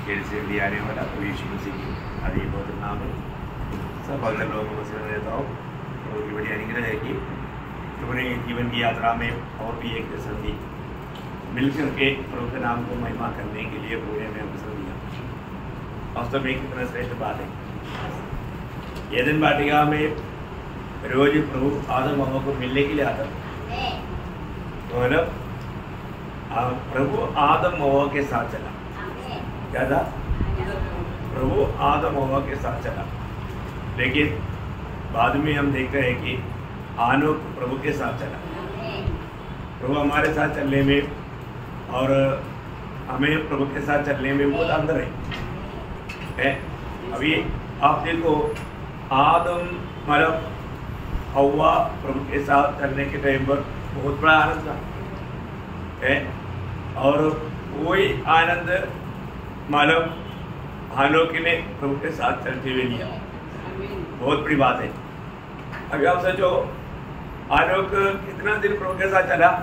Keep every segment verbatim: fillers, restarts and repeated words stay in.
खेल से भी आने वाला तो यीशु मसीह की आदि बहुत नाम है। सब भक्त लोगों को मसीह देता हूँ और ये बड़ी अनुग्रह है कि तुम्हारे जीवन की यात्रा में और भी एक संधि मिलकर के प्रभु के नाम को महिमा करने के लिए पूरे में अवसर दिया। वास्तव में कितना श्रेष्ठ बात है। ये दिन वाटिका में रोज प्रभु आदम हवा को मिलने के लिए आता तो मतलब प्रभु आदम हवा के साथ चला। क्या था? प्रभु आदम हवा के साथ चला, लेकिन बाद में हम देखते हैं कि आनोक प्रभु के साथ चला। प्रभु हमारे साथ चलने में और हमें प्रभु के साथ चलने में बहुत अंतर है, है? अभी आप देखो आदम मतलब हवा प्रभु के साथ चलने के टाइम पर बहुत बड़ा आनंद था, है? और वही आनंद मालूम हानोक ने प्रभु के साथ चलते हुए लिया। बहुत बड़ी बात है। अभी आप सोचो हानोक कितना दिन प्रभु के साथ चला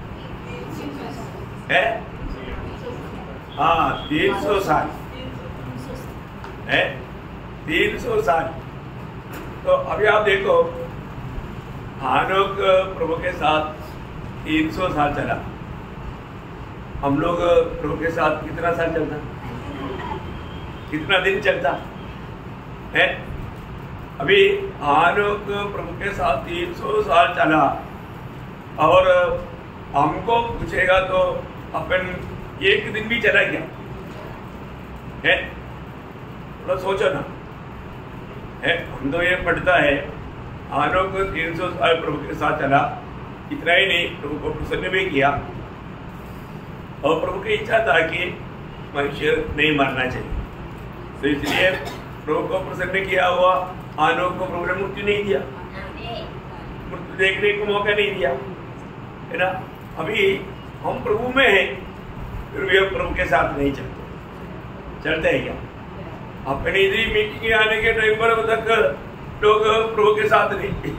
है? हाँ, तीन सौ साल है, तीन सौ साल। तो अभी आप देखो हानोक प्रभु के साथ तीन सौ साल चला। हम लोग प्रभु के साथ कितना साल चलता, कितना दिन चलता है? अभी हानोक प्रभु के साथ तीन सौ साल चला और हमको पूछेगा तो अपन एक दिन भी चला गया है? थोड़ा सोचो ना, है? हम तो ये पढ़ता है हानोक तीन सौ साल प्रभु के साथ चला। इतना ही नहीं, प्रभु को प्रसन्न भी किया और प्रभु की इच्छा था कि मनुष्य नहीं मरना चाहिए, तो इसलिए प्रभु को प्रसन्न किया हुआ हानोक को प्रभु ने मृत्यु नहीं दिया, मृत्यु देखने को मौका नहीं दिया, है ना? अभी हम प्रभु में हैं फिर भी हम प्रभु के साथ नहीं चलते, चलते हैं क्या? अपनी इधर मीटिंग आने के टाइम पर तक लोग प्रभु के साथ नहीं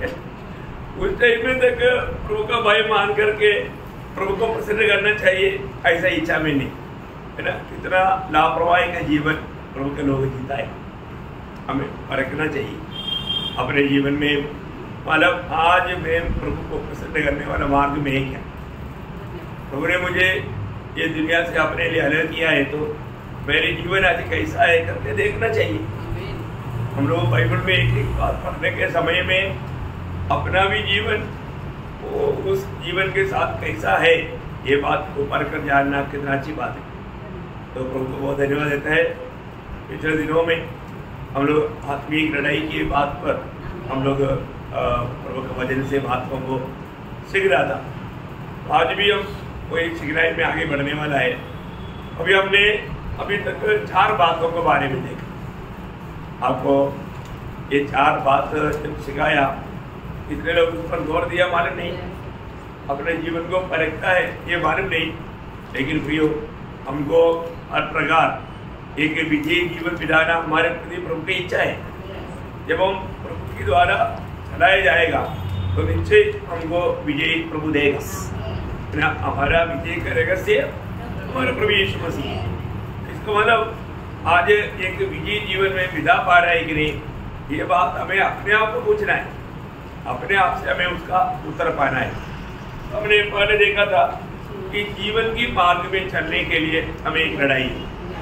उस टाइम में तक प्रभु का भाई मान करके प्रभु को प्रसन्न करना चाहिए, ऐसा इच्छा में नहीं, है ना? कितना लापरवाही का जीवन प्रभु के लोग जीता है। हमें परखना चाहिए अपने जीवन में, मतलब आज मैं प्रभु को प्रसन्न करने वाला मार्ग में है क्या? प्रभु ने मुझे ये दुनिया से अपने लिए अलग किया है तो मेरे जीवन आज कैसा है करके देखना चाहिए। हम लोग बाइबल में एक एक बात पढ़ने के समय में अपना भी जीवन वो उस जीवन के साथ कैसा है ये बात को पढ़ कर जानना कितना अच्छी बात है। तो प्रभु को बहुत धन्यवाद देता है। पिछले दिनों में हम लोग आत्मिक लड़ाई की बात पर हम लोग प्रभु के वचन से बातों को सीख रहा था। आज भी हम वही सिखलाई में आगे बढ़ने वाला है। अभी हमने अभी तक चार बातों के बारे में देखा। आपको ये चार बात जब सिखाया इतने लोग उस पर गौर दिया मालूम नहीं, अपने जीवन को परखता है ये मालूम नहीं, लेकिन प्रियो हमको हर प्रकार एक विजयी जीवन बिताना हमारे प्रति प्रभु की इच्छा है। जब हम प्रभु के द्वारा चलाया जाएगा तो निश्चय हमको विजयी प्रभु देगा ना। हमारा विजय करेगा से हमारा प्रभु यीशु मसीह। इसका मतलब आज एक विजयी जीवन में बिता पा रहा है कि नहीं, ये बात हमें अपने आप को पूछना है, अपने आप से हमें उसका उत्तर पाना है। हमने पहले देखा था कि जीवन की मार्ग में चलने के लिए हमें एक लड़ाई है।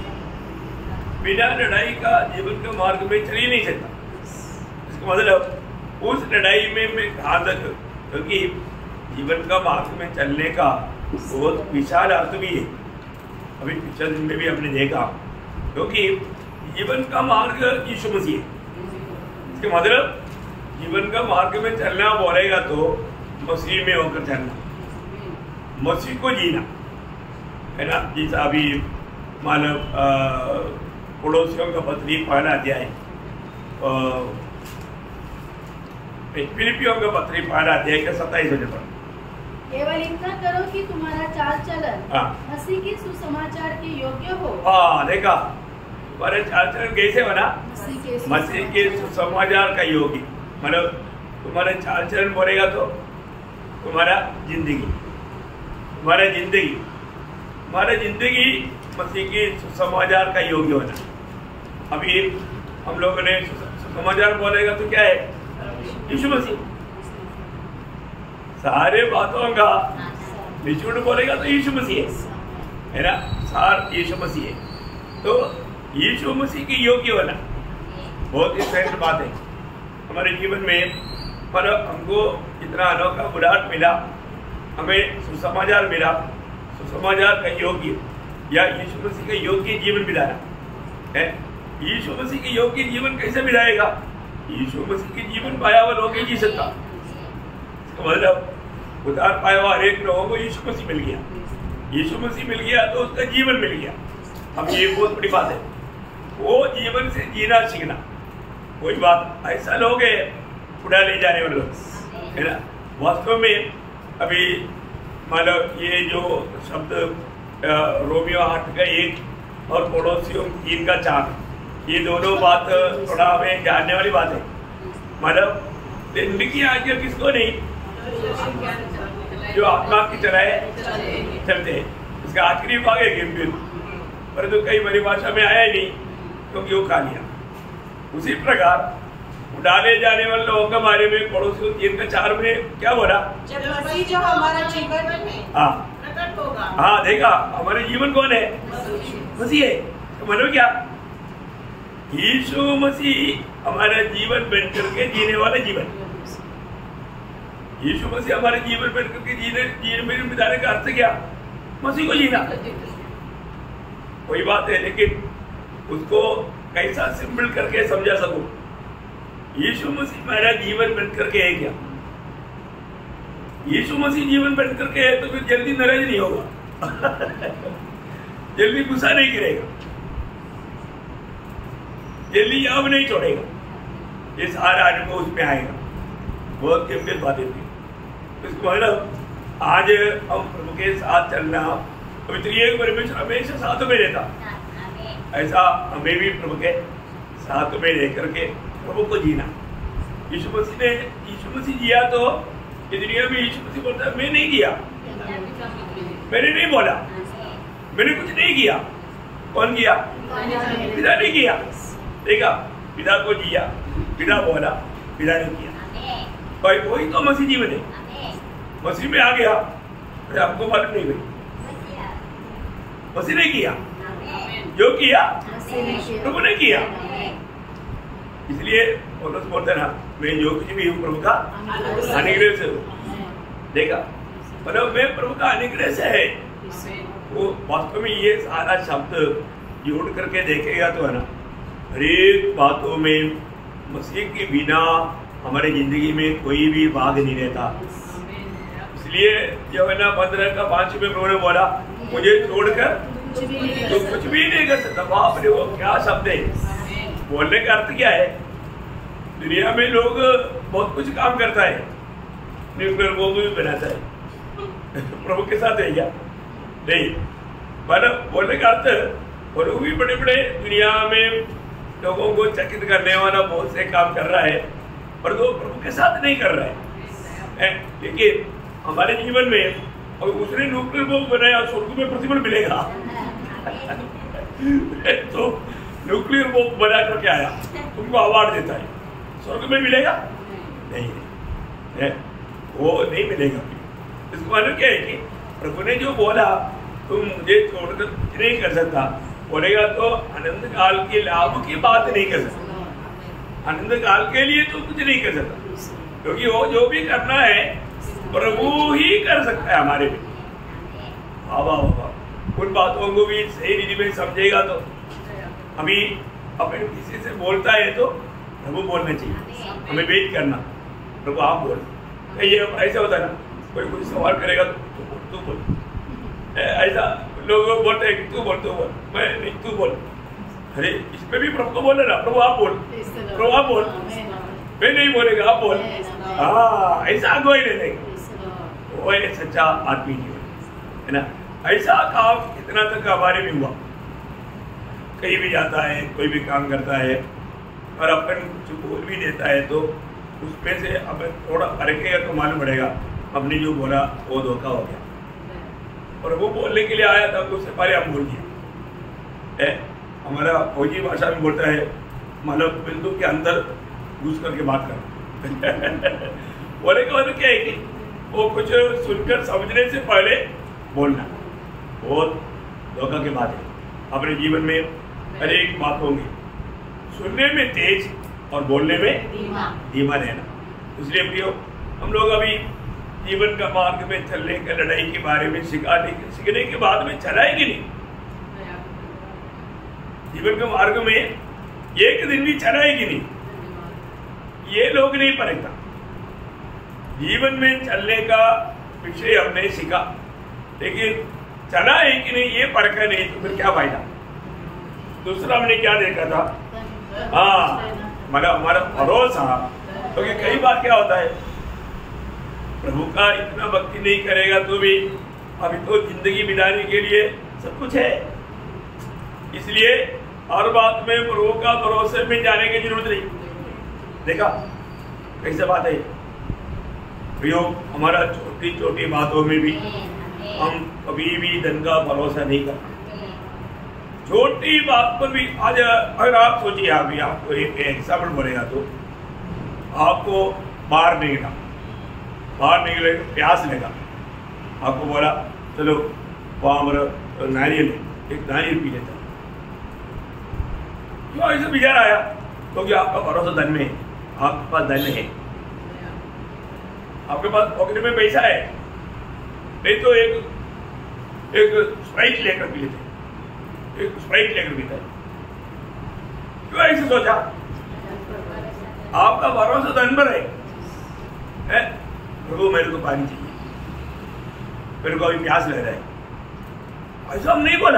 बिना लड़ाई का जीवन के मार्ग में चल ही नहीं सकता। इसका मतलब उस लड़ाई में मैं कहा तक, क्योंकि जीवन का मार्ग में चलने का बहुत विशाल अर्थ भी है। अभी पिछले दिन में भी हमने देखा, क्योंकि जीवन का मार्ग यीशु मसीह है। इसके मतलब जीवन का मार्ग में चलना बोलेगा तो मसीह में होकर चलना, मसीह को जीना, है ना? जैसा अभी मानो पड़ोसियों का पत्री पहला अध्याय, फिलिपियों का पत्री पहला अध्याय का सत्ताईस वजह पर केवल इतना करो कि तुम्हारा चाल चलन मसीह के सुसमाचार के योग्य हो। हाँ, देखा तुम्हारे चाल चलन कैसे बना? मसीह के सुसमाचार का योग्य। मतलब तुम्हारा चाल चलन बोलेगा तो तुम्हारा जिंदगी, तुम्हारा जिंदगी, तुम्हारा जिंदगी मसीह की सुसमाचार का योग्य होना। अभी हम लोगों ने सुसमाचार बोलेगा तो क्या है? यीशु मसीह। सारे बातों का निचोड़ बोलेगा तो यीशु मसीह है ना, सार यीशु मसीह है। तो यीशु मसीह की योग्य होना बहुत ही श्रेष्ठ बात है हमारे जीवन में। पर हमको इतना अनोखा बुलाहट मिला, हमें सुसमाचार मिला, सुसमाचार का योग्य या यीशु मसीह का योग्य जीवन मिलाना है। यीशु मसीह के योग्य जीवन कैसे मिलाएगा? यीशु मसीह के जीवन पाया हुआ लोग ही जी सकता। मतलब उद्धार पाया हुआ हर एक लोगों को यीशु मसीह मिल गया, यीशु मसीह मिल गया तो उसका जीवन मिल गया। अब ये बहुत बड़ी बात है, वो जीवन से जीना सीखना। कोई बात ऐसा लोग है उड़ा ले जाने वाले लोग है ना। वास्तव में अभी मान लो ये जो शब्द रोमियो आठ का एक और पड़ोसियों तीन का चार, ये दोनों बात थोड़ा हमें जानने वाली बात है। मतलब जिंदगी आज्ञा किसको नहीं? जो आत्मा की तरह चलते हैं। इसका आखिरी भाग है गंभीर, परंतु कई बड़ी भाषा में आया ही नहीं क्योंकि वो खा लिया। उसी प्रकार डाले जाने वाले लोगों के बारे में पड़ोसियों तीन का चार में क्या बोला? जब मसीह जो हमारा जीवन में हाँ प्रकट होगा। हाँ देखा, हमारे जीवन कौन है? मसीह है। तो मतलब क्या? यीशु मसीह हमारा जीवन बन करके जीने वाला जीवन। यीशु मसीह हमारे जीवन बन करके जीने जीने में बिताने का अर्थ क्या? मसीह को जीना। वही बात है, लेकिन उसको कैसा सिंपल करके समझा सकूं। यीशु मसीह हमारा जीवन बन करके है क्या? यीशु मसीह जीवन बन करके है तो फिर जल्दी नाराज नहीं होगा जल्दी गुस्सा नहीं गिरेगा, जल्दी याद नहीं छोड़ेगा। ये सारा अनुभव उसमें आएगा। बहुत गंभीर बातें थी। इसको मतलब आज हम प्रभु के साथ चलना, पवित्र परमेश्वर हमेशा साथ में रहता, ऐसा हमें भी प्रभु के साथ में रह करके प्रभु को जीना। यीशु मसीह ने यीशु मसीह जिया तो ये दुनिया में यीशु मसीह बोलता है मैं नहीं किया, मैंने नहीं बोला, मैंने कुछ नहीं किया। कौन किया? पिता ने किया। देखा, पिता को जिया, पिता बोला, पिता ने किया। भाई वही तो मसीह जीवन है। मसीह में आ गया, अरे आपको मालूम नहीं भाई, मसीह ने किया, जो किया प्रभु ने किया। इसलिए पौलुस बोलता है ना, मैं जो कुछ भी हूँ प्रभु का अनुग्रह से हूँ। देखा, मतलब मैं प्रभु का अनुग्रह से है। वो वास्तव में ये सारा शब्द जोड़ करके देखेगा तो है ना, हर एक बातों में मसीह के बिना हमारे जिंदगी में कोई भी भाग नहीं रहता। इसलिए जो है ना पंद्रह का पांच में प्रभु ने बोला मुझे छोड़कर तो कुछ भी नहीं कर सकता। बाप रे, वो क्या शब्द है! बोलने का अर्थ क्या है? दुनिया में लोग बहुत कुछ काम करता है, न्यूक्लियर बम भी बनाता है प्रभु के साथ है क्या? नहीं। मतलब बोलने का अर्थ, और वो भी बड़े बड़े दुनिया में लोगों को चकित करने वाला बहुत से काम कर रहा है, पर वो प्रभु के साथ नहीं कर रहा है। लेकिन हमारे जीवन में और उसने न्यूक्लियर बम बनाया, स्वर्ग में प्रतिफल मिलेगा तो न्यूक्लियर बम बना करके आया, तुमको अवार्ड देता है, स्वर्ग में मिलेगा? नहीं है, वो नहीं मिलेगा। इसको मालूम क्या है कि प्रभु ने जो बोला तुम मुझे छोड़कर कुछ नहीं कर सकता, बोलेगा तो अनंत काल के लाभ की बात नहीं कर सकता। अनंत काल के लिए तो कुछ नहीं कर सकता, क्योंकि वो जो भी करना है प्रभु ही कर सकता है हमारे लिए। बाबा बाबा उन बातों को भी सही रीति में समझेगा तो अभी अपने किसी से बोलता है तो प्रभु बोलना चाहिए, हमें वेट करना, प्रभु आप बोल। ये ऐसा होता है ना, कोई कुछ सवाल करेगा तो तू बोल, तू बोल। ऐसा लोग बोलते हैं तू बोल, तू बोल, मैं नहीं, तू बोल। अरे इसमें भी प्रभु को बोल रहा, प्रभु आप बोल, प्रभु आप बोल, मैं नहीं बोलेगा, आप बोल। हाँ, ऐसा अगुवाई ले लेगा, वो है सच्चा आत्मीय जीवन, है ना। ऐसा काम इतना तक हमारे में हुआ, कहीं भी जाता है, कोई भी काम करता है और अपन कुछ बोल भी देता है तो उसमें से अब थोड़ा फर्केगा तो मालूम पड़ेगा हमने जो बोला वो धोखा हो गया, और वो बोलने के लिए आया था उससे पहले हम बोल दिया। है। हमारा फौजी भाषा में बोलता है मतलब बिंदु के अंदर घुस करके बात करना। बोले का मतलब क्या है कि वो कुछ सुनकर समझने से पहले बोलना बहुत धोखा की बात है। अपने जीवन में हर एक बात होंगी, सुनने में तेज और बोलने में धीमा रहना। इसलिए प्रियो, हम लोग अभी जीवन का मार्ग में चलने के लड़ाई के बारे में सिखाने सीखने के बाद में चलाएगी नहीं। जीवन के मार्ग में एक दिन भी चलाएगी नहीं, ये लोग नहीं पड़ेगा। जीवन में चलने का विषय हमने सीखा, लेकिन चला है कि नहीं ये परखा नहीं, तो फिर क्या फायदा। दूसरा हमने क्या देखा था, हाँ मतलब हमारा भरोसा, क्योंकि तो कई बार क्या होता है प्रभु का इतना भक्ति नहीं करेगा तो भी अभी तो जिंदगी बिताने के लिए सब कुछ है, इसलिए हर बात में प्रभु का भरोसे में जाने की जरूरत नहीं। देखा कैसे बात है प्रियो, हमारा छोटी छोटी बातों में भी हम कभी भी धन का भरोसा नहीं करते। छोटी बात पर भी आज अगर आप सोचिए, अभी आपको एक एग्जाम्पल बोलेगा तो आपको बाहर निकला बाहर निकले प्यास लगा, आपको बोला चलो वहाँ हमारा नारियल है, एक नारियल पी लेता। क्यों ऐसे विचार आया? क्योंकि तो आपका भरोसा धन में है, आपके पास धन है, आपके पास पॉकेट में पैसा है, नहीं तो एक एक स्प्राइट लेकर पी लेते, एक स्प्राइट लेकर पीता है। क्यों ऐसे सोचा? आपका भरोसा धन पर है, है? प्रभु मेरे को पानी चाहिए, मेरे को अभी प्यास लग रहा है, ऐसा हम नहीं बोला।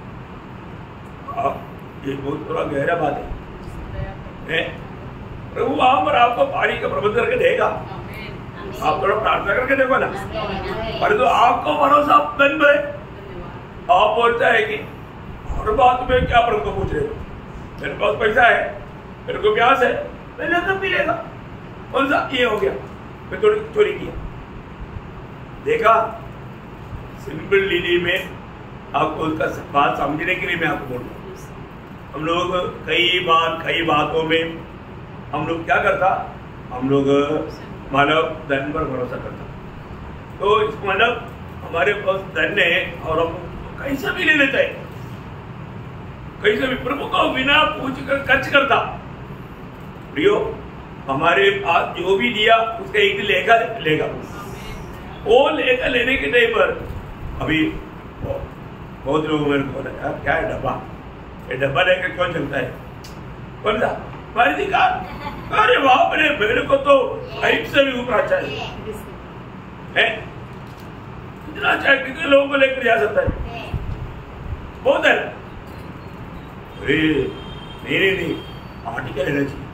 आप ये बहुत थोड़ा गहरा बात है, है? प्रभु वहां पर आपको पानी का प्रबंध करके देगा, आप थोड़ा प्रार्थना करके देखो ना। पर तो आपको भरोसा धन पर है, आप बोलता है कि हर बात में क्या प्रभु को पूछ रहे हो, मेरे पास पैसा है, मेरे को प्यास है, मैंने तो पी लेगा, कौन सा ये हो गया, मैं थोड़ी चोरी किया। देखा सिंपल लीली में आपको उसका बात समझने के लिए मैं आपको बोल रहा हूँ। हम लोग कई बार कई बातों में हम लोग क्या करता, हम लोग मानव धन पर भरोसा करता, तो इस मतलब हमारे पास धन है और हम कैसे भी ले लेते हैं, कैसे भी प्रभु को बिना पूछ कर खर्च करता। प्रियो, हमारे पास जो भी दिया उसका एक लेगा लेगा वो लेगा लेने के टाइम पर अभी बहुत लोग मेरे को बोला क्या है डब्बा, ये डब्बा लेकर क्यों चलता है, कौन सा मारुति कार? अरे बाप रे, मेरे को तो हाइट से भी ऊपर अच्छा है, कितना अच्छा है, कितने लोगों को लेकर जा सकता है, बहुत है। अरे नहीं नहीं नहीं आर्टिकल लेना चाहिए,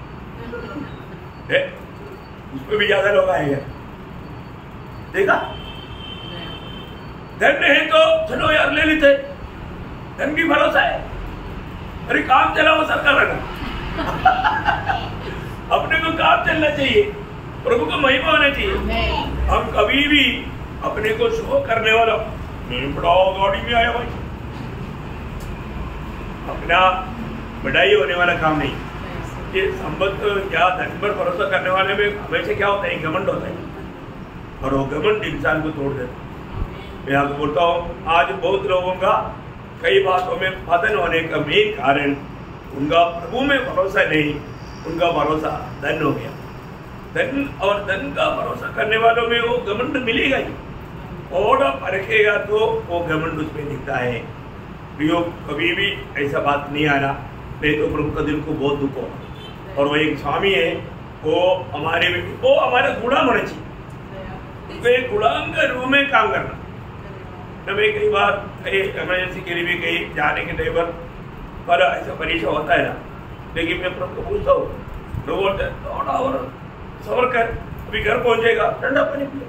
उसमें भी ज्यादा लोग आएंगे। देखा धन है तो चलो यार ले लेते, धन की भरोसा है, अरे काम चला वो सरकार रखा। अपने को काम चलना चाहिए, प्रभु को महिमा होना चाहिए। हम कभी भी अपने को शो करने वाला मैं बड़ा गाड़ी में आया भाई, अपना बढ़ाई होने वाला काम नहीं। ये संबंध या धन पर भरोसा करने वाले में हमेशा क्या होता है, घमंड होता है, और वो घमंड इंसान को तोड़ देता है। मैं आपको बोलता हूँ आज बहुत लोगों का कई बातों में पतन होने का मेन कारण उनका प्रभु में भरोसा नहीं, उनका भरोसा धन हो गया। धन और धन का भरोसा करने वालों में वो घमंड मिलेगा ही, और परखेगा तो वो घमंड उसमें दिखता है। प्रियो, कभी भी ऐसा बात नहीं आना, नहीं तो प्रभु का दिल को बहुत दुख होगा। और वो एक स्वामी है, वो हमारे वो हमारा गुलाम होना चाहिए, तो एक गुलाम के रूप में काम करना। मैं कई बार कहीं इमरजेंसी के लिए भी कहीं जाने के टाइम पर पर ऐसा परीक्षा होता है ना, लेकिन मैं प्रभु को पूछता हूँ, लोग बोलते हैं थोड़ा और सबर कर, अभी घर पहुंचेगा ठंडा पानी पिए।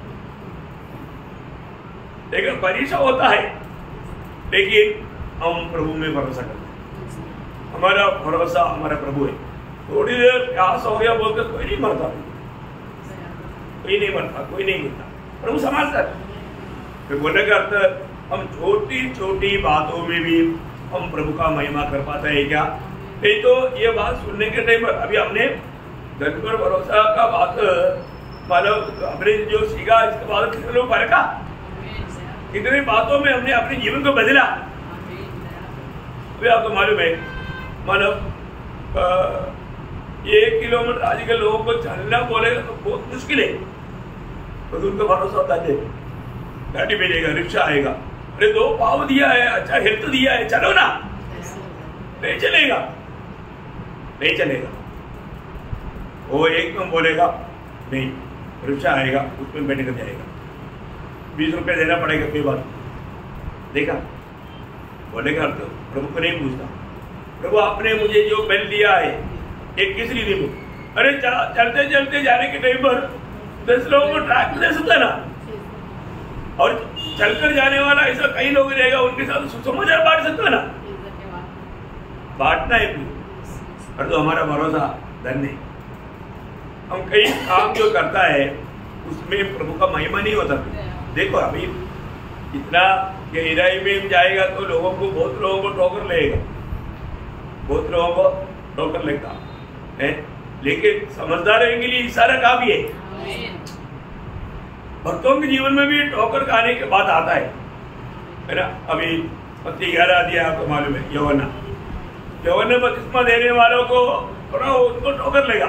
लेकिन परीक्षा होता है, लेकिन हम प्रभु में भरोसा करते हैं, हमारा भरोसा हमारा प्रभु है। थोड़ी देर प्यास हो गया बोलकर कोई नहीं मरता, कोई नहीं मरता, कोई नहीं गिरता, प्रभु संभालता है। बोलने का अर्थ हम छोटी छोटी बातों में भी हम प्रभु का महिमा कर पाते हैं क्या? नहीं तो ये बात सुनने के टाइम पर अभी हमने धन पर भरोसा का बात मतलब हमने जो सीखा इसके बाद कितने लोग फर्क आ कितनी बातों में हमने अपने जीवन को बदला। अभी आपको मालूम है मतलब एक किलोमीटर आजकल लोगों को चलना बोलेगा तो बहुत मुश्किल है, तो उनको भरोसा होता है गाड़ी मिलेगा, रिक्शा आएगा, अरे दो पाव दिया है, अच्छा हेल्थ दिया है, चलो ना। नहीं चलेगा, नहीं चलेगा। वो एक में बोलेगा नहीं, रिक्शा आएगा उसमें बैठ कर जाएगा, बीस रुपये देना पड़ेगा कई बार। देखा बोलेगा तो प्रभु को नहीं पूछता, प्रभु आपने मुझे जो बेल दिया है एक किस लिए दे? अरे चलते चलते जाने के टाइम पर दस लोगों को ट्रैक दे सकता ना, और चलकर जाने वाला ऐसा कई लोग रहेगा उनके साथ सुसमाचार बांट सकता ना, बांटना है। और तो हमारा भरोसा धन नहीं, हम कई काम जो करता है उसमें प्रभु का महिमा नहीं होता। देखो अभी इतना गहराई में जाएगा तो लोगों को बहुत लोगों को ठोकर लगेगा, बहुत लोगों को ठोकर लगता है, लेकिन समझदारों के लिए इशारा काफी है। भक्तों के जीवन में भी ठोकर खाने के बाद आता है है ना। अभी पति ग्यारह दिया आपको मालूम है, यौवना यौवन बपतिस्मा देने वालों को थोड़ा उनको ठोकर लेगा,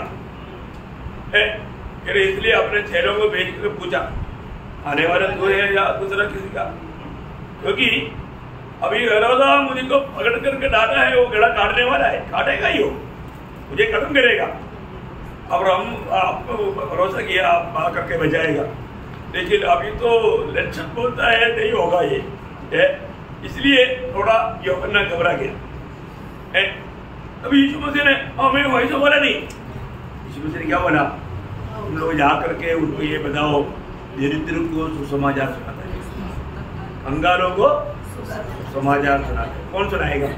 फिर इसलिए अपने चेलों को भेज कर पूछा आने वाला तू है या दूसरा किसी का, क्योंकि अभी हेरोदा मुझे को पकड़ करके डाला है, वो गड़ा काटने वाला है, काटेगा ही, वो मुझे खत्म करेगा। अब हम आपको भरोसा किया आप आ करके बचाएगा, लेकिन अभी तो लक्षण बोलता है नहीं होगा ये है, इसलिए थोड़ा यूहन्ना घबरा गया। अभी यीशु मसीह ने हमें वही तो बोला नहीं, यीशु मसीह ने क्या बोला? तुम लोग जा करके उनको ये बताओ दरिद्र को सुसमाचार सुनाता है, कंगालों को समाचार सुनाता है। कौन सुनाएगा?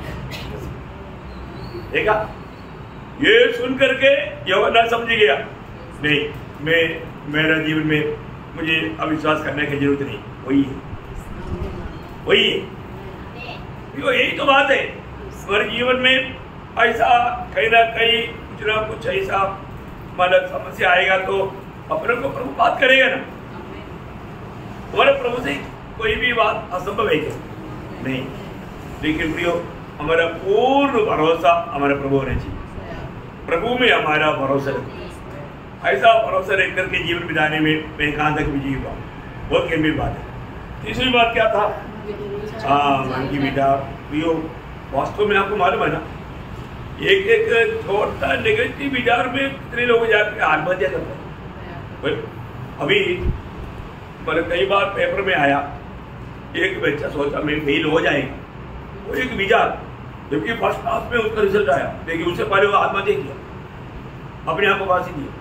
देखा ये सुन करके यूहन्ना समझ गया, नहीं मैं मेरा जीवन में मुझे अविश्वास करने की जरूरत नहीं, वही है वही है, यही तो बात है। हमारे जीवन में ऐसा कहीं ना कहीं कुछ ना कुछ ऐसा मतलब समस्या आएगा तो अपने को प्रभु बात करेगा ना। हमारे प्रभु से कोई भी बात असंभव है क्या? नहीं, लेकिन प्रियो हमारा पूर्ण भरोसा हमारे प्रभु होना चाहिए, प्रभु में हमारा भरोसा रखो। ऐसा भरोसा रख करके जीवन बिताने में मैं कहाँ तक विजयी हुआ, बहुत गंभीर बात है। तीसरी बात क्या था? हाँ मन की विचार। प्रियो वास्तव में आपको मालूम है ना, एक एक छोटा नेगेटिव विचार में कितने लोग जाकर आत्महत्या करते हैं। अभी मतलब कई बार पेपर में आया, एक बच्चा सोचा मैं फेल हो जाएगा, वो एक विचार, जबकि फर्स्ट क्लास में उसका रिजल्ट आया, लेकिन उससे पहले वो आत्महत्या किया, अपने आप को फांसी दिया।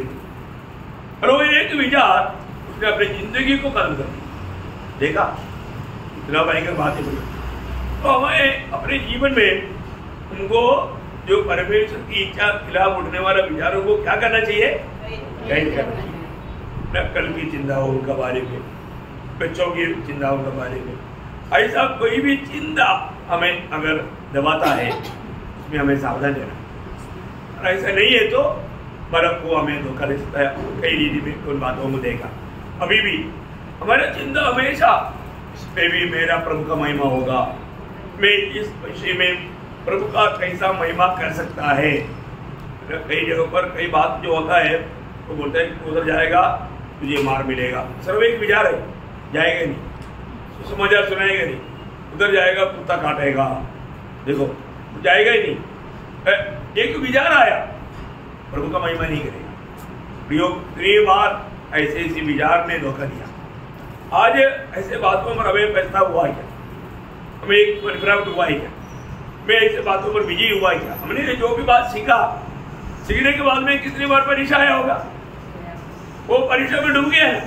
देखिए, और वो एक विचार उसने अपनी जिंदगी को खत्म कर दिया। देखा इतना भयंकर बात है। तो हमें अपने जीवन में उनको जो परमेश्वर की इच्छा खिलाफ उठने वाला विचारों को क्या करना चाहिए? गाइड करना चाहिए। कल की चिंता हो उनका बारे में, बच्चों की चिंता उनका बारे में, ऐसा कोई भी चिंता हमें अगर दबाता है उसमें हमें सावधान रहना, और ऐसा नहीं है तो बर्फ को हमें धोखा दे सकता है कई रीति में उन बातों को देखा। अभी भी हमारा चिंता हमेशा इसमें भी मेरा प्रभु का महिमा होगा, मैं इस विषय में प्रभु का कैसा महिमा कर सकता है। कई जगहों पर कई बात जो होता है वो बोलता है उधर जाएगा तुझे मार मिलेगा, सर्व एक विचार है, जाएगा नहीं, सुसमाचार सुनाएगा नहीं, उधर जाएगा कुत्ता काटेगा, देखो जाएगा ही नहीं। एक विचार आया, प्रभु का महिमा नहीं करेगा। प्रियो कई बार ऐसे ऐसे विचार ने धोखा दिया। आज ऐसे बातों पर हमें पछतावा हुआ क्या? हमें एक परिप्राप्त हुआ है क्या? मैं ऐसे बातों पर विजयी हुआ है क्या? हमने जो भी बात सीखा, सीखने के बाद में कितनी बार परीक्षा आया होगा, वो परीक्षा में डूब गया है,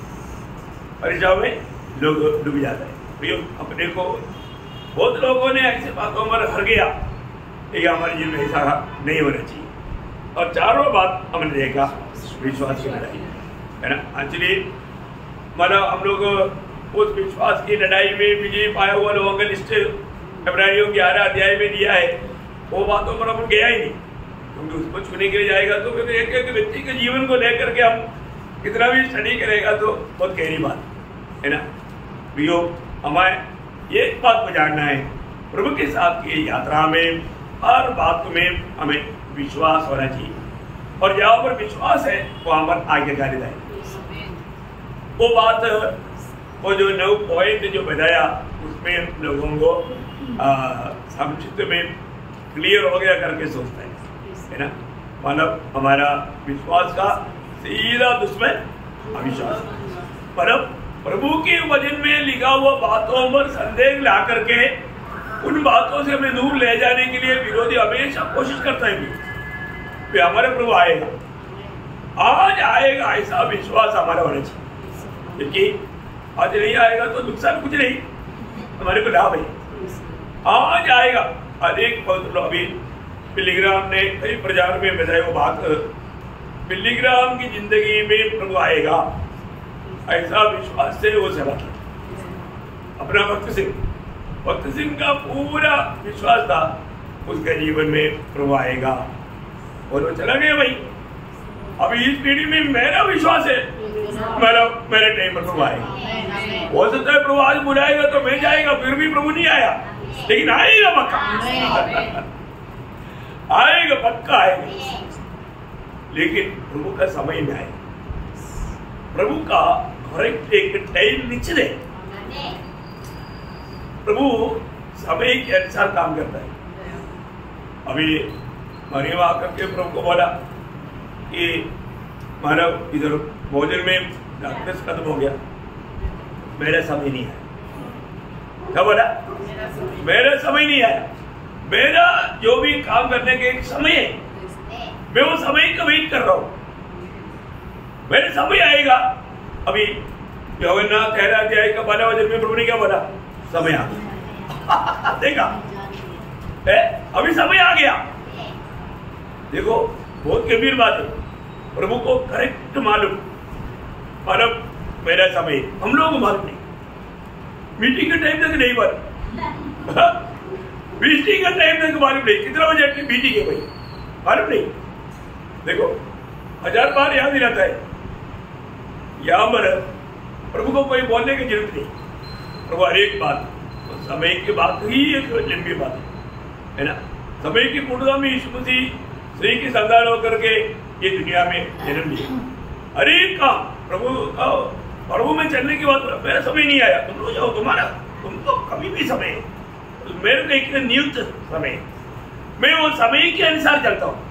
परीक्षा में लोग डूब जाता है। प्रियो अपने को बहुत लोगों ने ऐसे बातों पर हर गया, ये हमारे जीवन में ऐसा नहीं होना चाहिए। और चारों बात हमने देखा विश्वास की लड़ाई है ना। एक्चुअली मतलब हम लोग उस विश्वास की लड़ाई में विजय पाया हुआ लोगों का लिस्ट इब्रानियों ग्यारह अध्याय में दिया है, वो बातों पर अपन गया ही नहीं, क्योंकि उसको छूने के लिए जाएगा तो फिर एक एक व्यक्ति के जीवन को लेकर के हम कितना भी स्टडी करेगा तो बहुत गहरी बात है ना। प्रियो, हमें ये बात को जानना है, प्रभु के साथ की यात्रा में हर बात में हमें विश्वास होना चाहिए, और जहाँ पर विश्वास है वहां पर आज्ञाकारिता है। वो बात, वो जो नौ पॉइंट जो बताया उसमें लोगों को संक्षिप्त में क्लियर हो गया करके सोचता है है ना। मतलब हमारा विश्वास का सीधा दुश्मन अविश्वास, पर प्रभु के वचन में लिखा हुआ बातों पर संदेह ला करके उन बातों से हमें दूर ले जाने के लिए विरोधी हमेशा कोशिश करता है कि हमारे प्रभु आएगा, आज आएगा, ऐसा विश्वास हमारा होना चाहिए। क्योंकि आज नहीं आएगा तो नुकसान कुछ नहीं, हमारे को लाभ है। आज आएगा। अनेक अभी बिलीग्राम ने कई प्रचार में बताया वो बात, बिलीग्राम की जिंदगी में प्रभु आएगा, ऐसा विश्वास से वो सेवा किया। अपना भक्त सिंह भक्त सिंह का पूरा विश्वास था उसके जीवन में प्रभु आएगा, और वो चला गया। भाई अभी इस पीढ़ी में मेरा विश्वास है, मेरा मेरे टाइम पर प्रभु आएगा। हो सकता है प्रभु आज बुलाएगा तो मैं जाएगा, फिर भी प्रभु नहीं आया, लेकिन आएगा पक्का, आएगा पक्का आएगा। लेकिन प्रभु का समय में आएगा, प्रभु का करेक्ट एक टाइम निश्चित है। प्रभु समय के अनुसार काम करता है। अभी मरियम आकर के प्रभु को बोला कि मानव इधर भोजन में डार्कनेस खत्म हो गया, मेरा समय नहीं आया। क्या बोला? मेरा समय नहीं आया, मेरा जो भी काम करने के एक समय है, मैं वो समय का वेट कर रहा हूं, मेरे समय आएगा। अभी यूहन्ना तेरह अध्याय का बारह वचन में प्रभु ने क्या बोला? समय आ गया। देखा है, अभी समय आ गया। देखो बहुत गंभीर बात है, प्रभु को करेक्ट मालूम, मतलब मेरा समय, हम लोग को मालूम नहीं। मीटिंग के टाइम तक नहीं मालूम, मीटिंग का टाइम तक मालूम नहीं, कितना बजे मीटिंग है भाई मालूम नहीं। देखो हजार बार याद दिलाता है, यहाँ पर प्रभु को कोई बोलने की जरूरत नहीं। प्रभु हर एक बात समय की बात ही एक लंबी बात है, है ना। समय की पूर्णता में यीशु मसीह स्त्री की संतान होकर के ये दुनिया में जन्म लिया। हर एक काम प्रभु प्रभु में चलने की बात, मेरा समय नहीं आया, तुम लोग जाओ, तुम्हारा तुमको कभी भी समय, मेरे को एक नियुक्त समय, मैं वो समय के अनुसार चलता हूँ।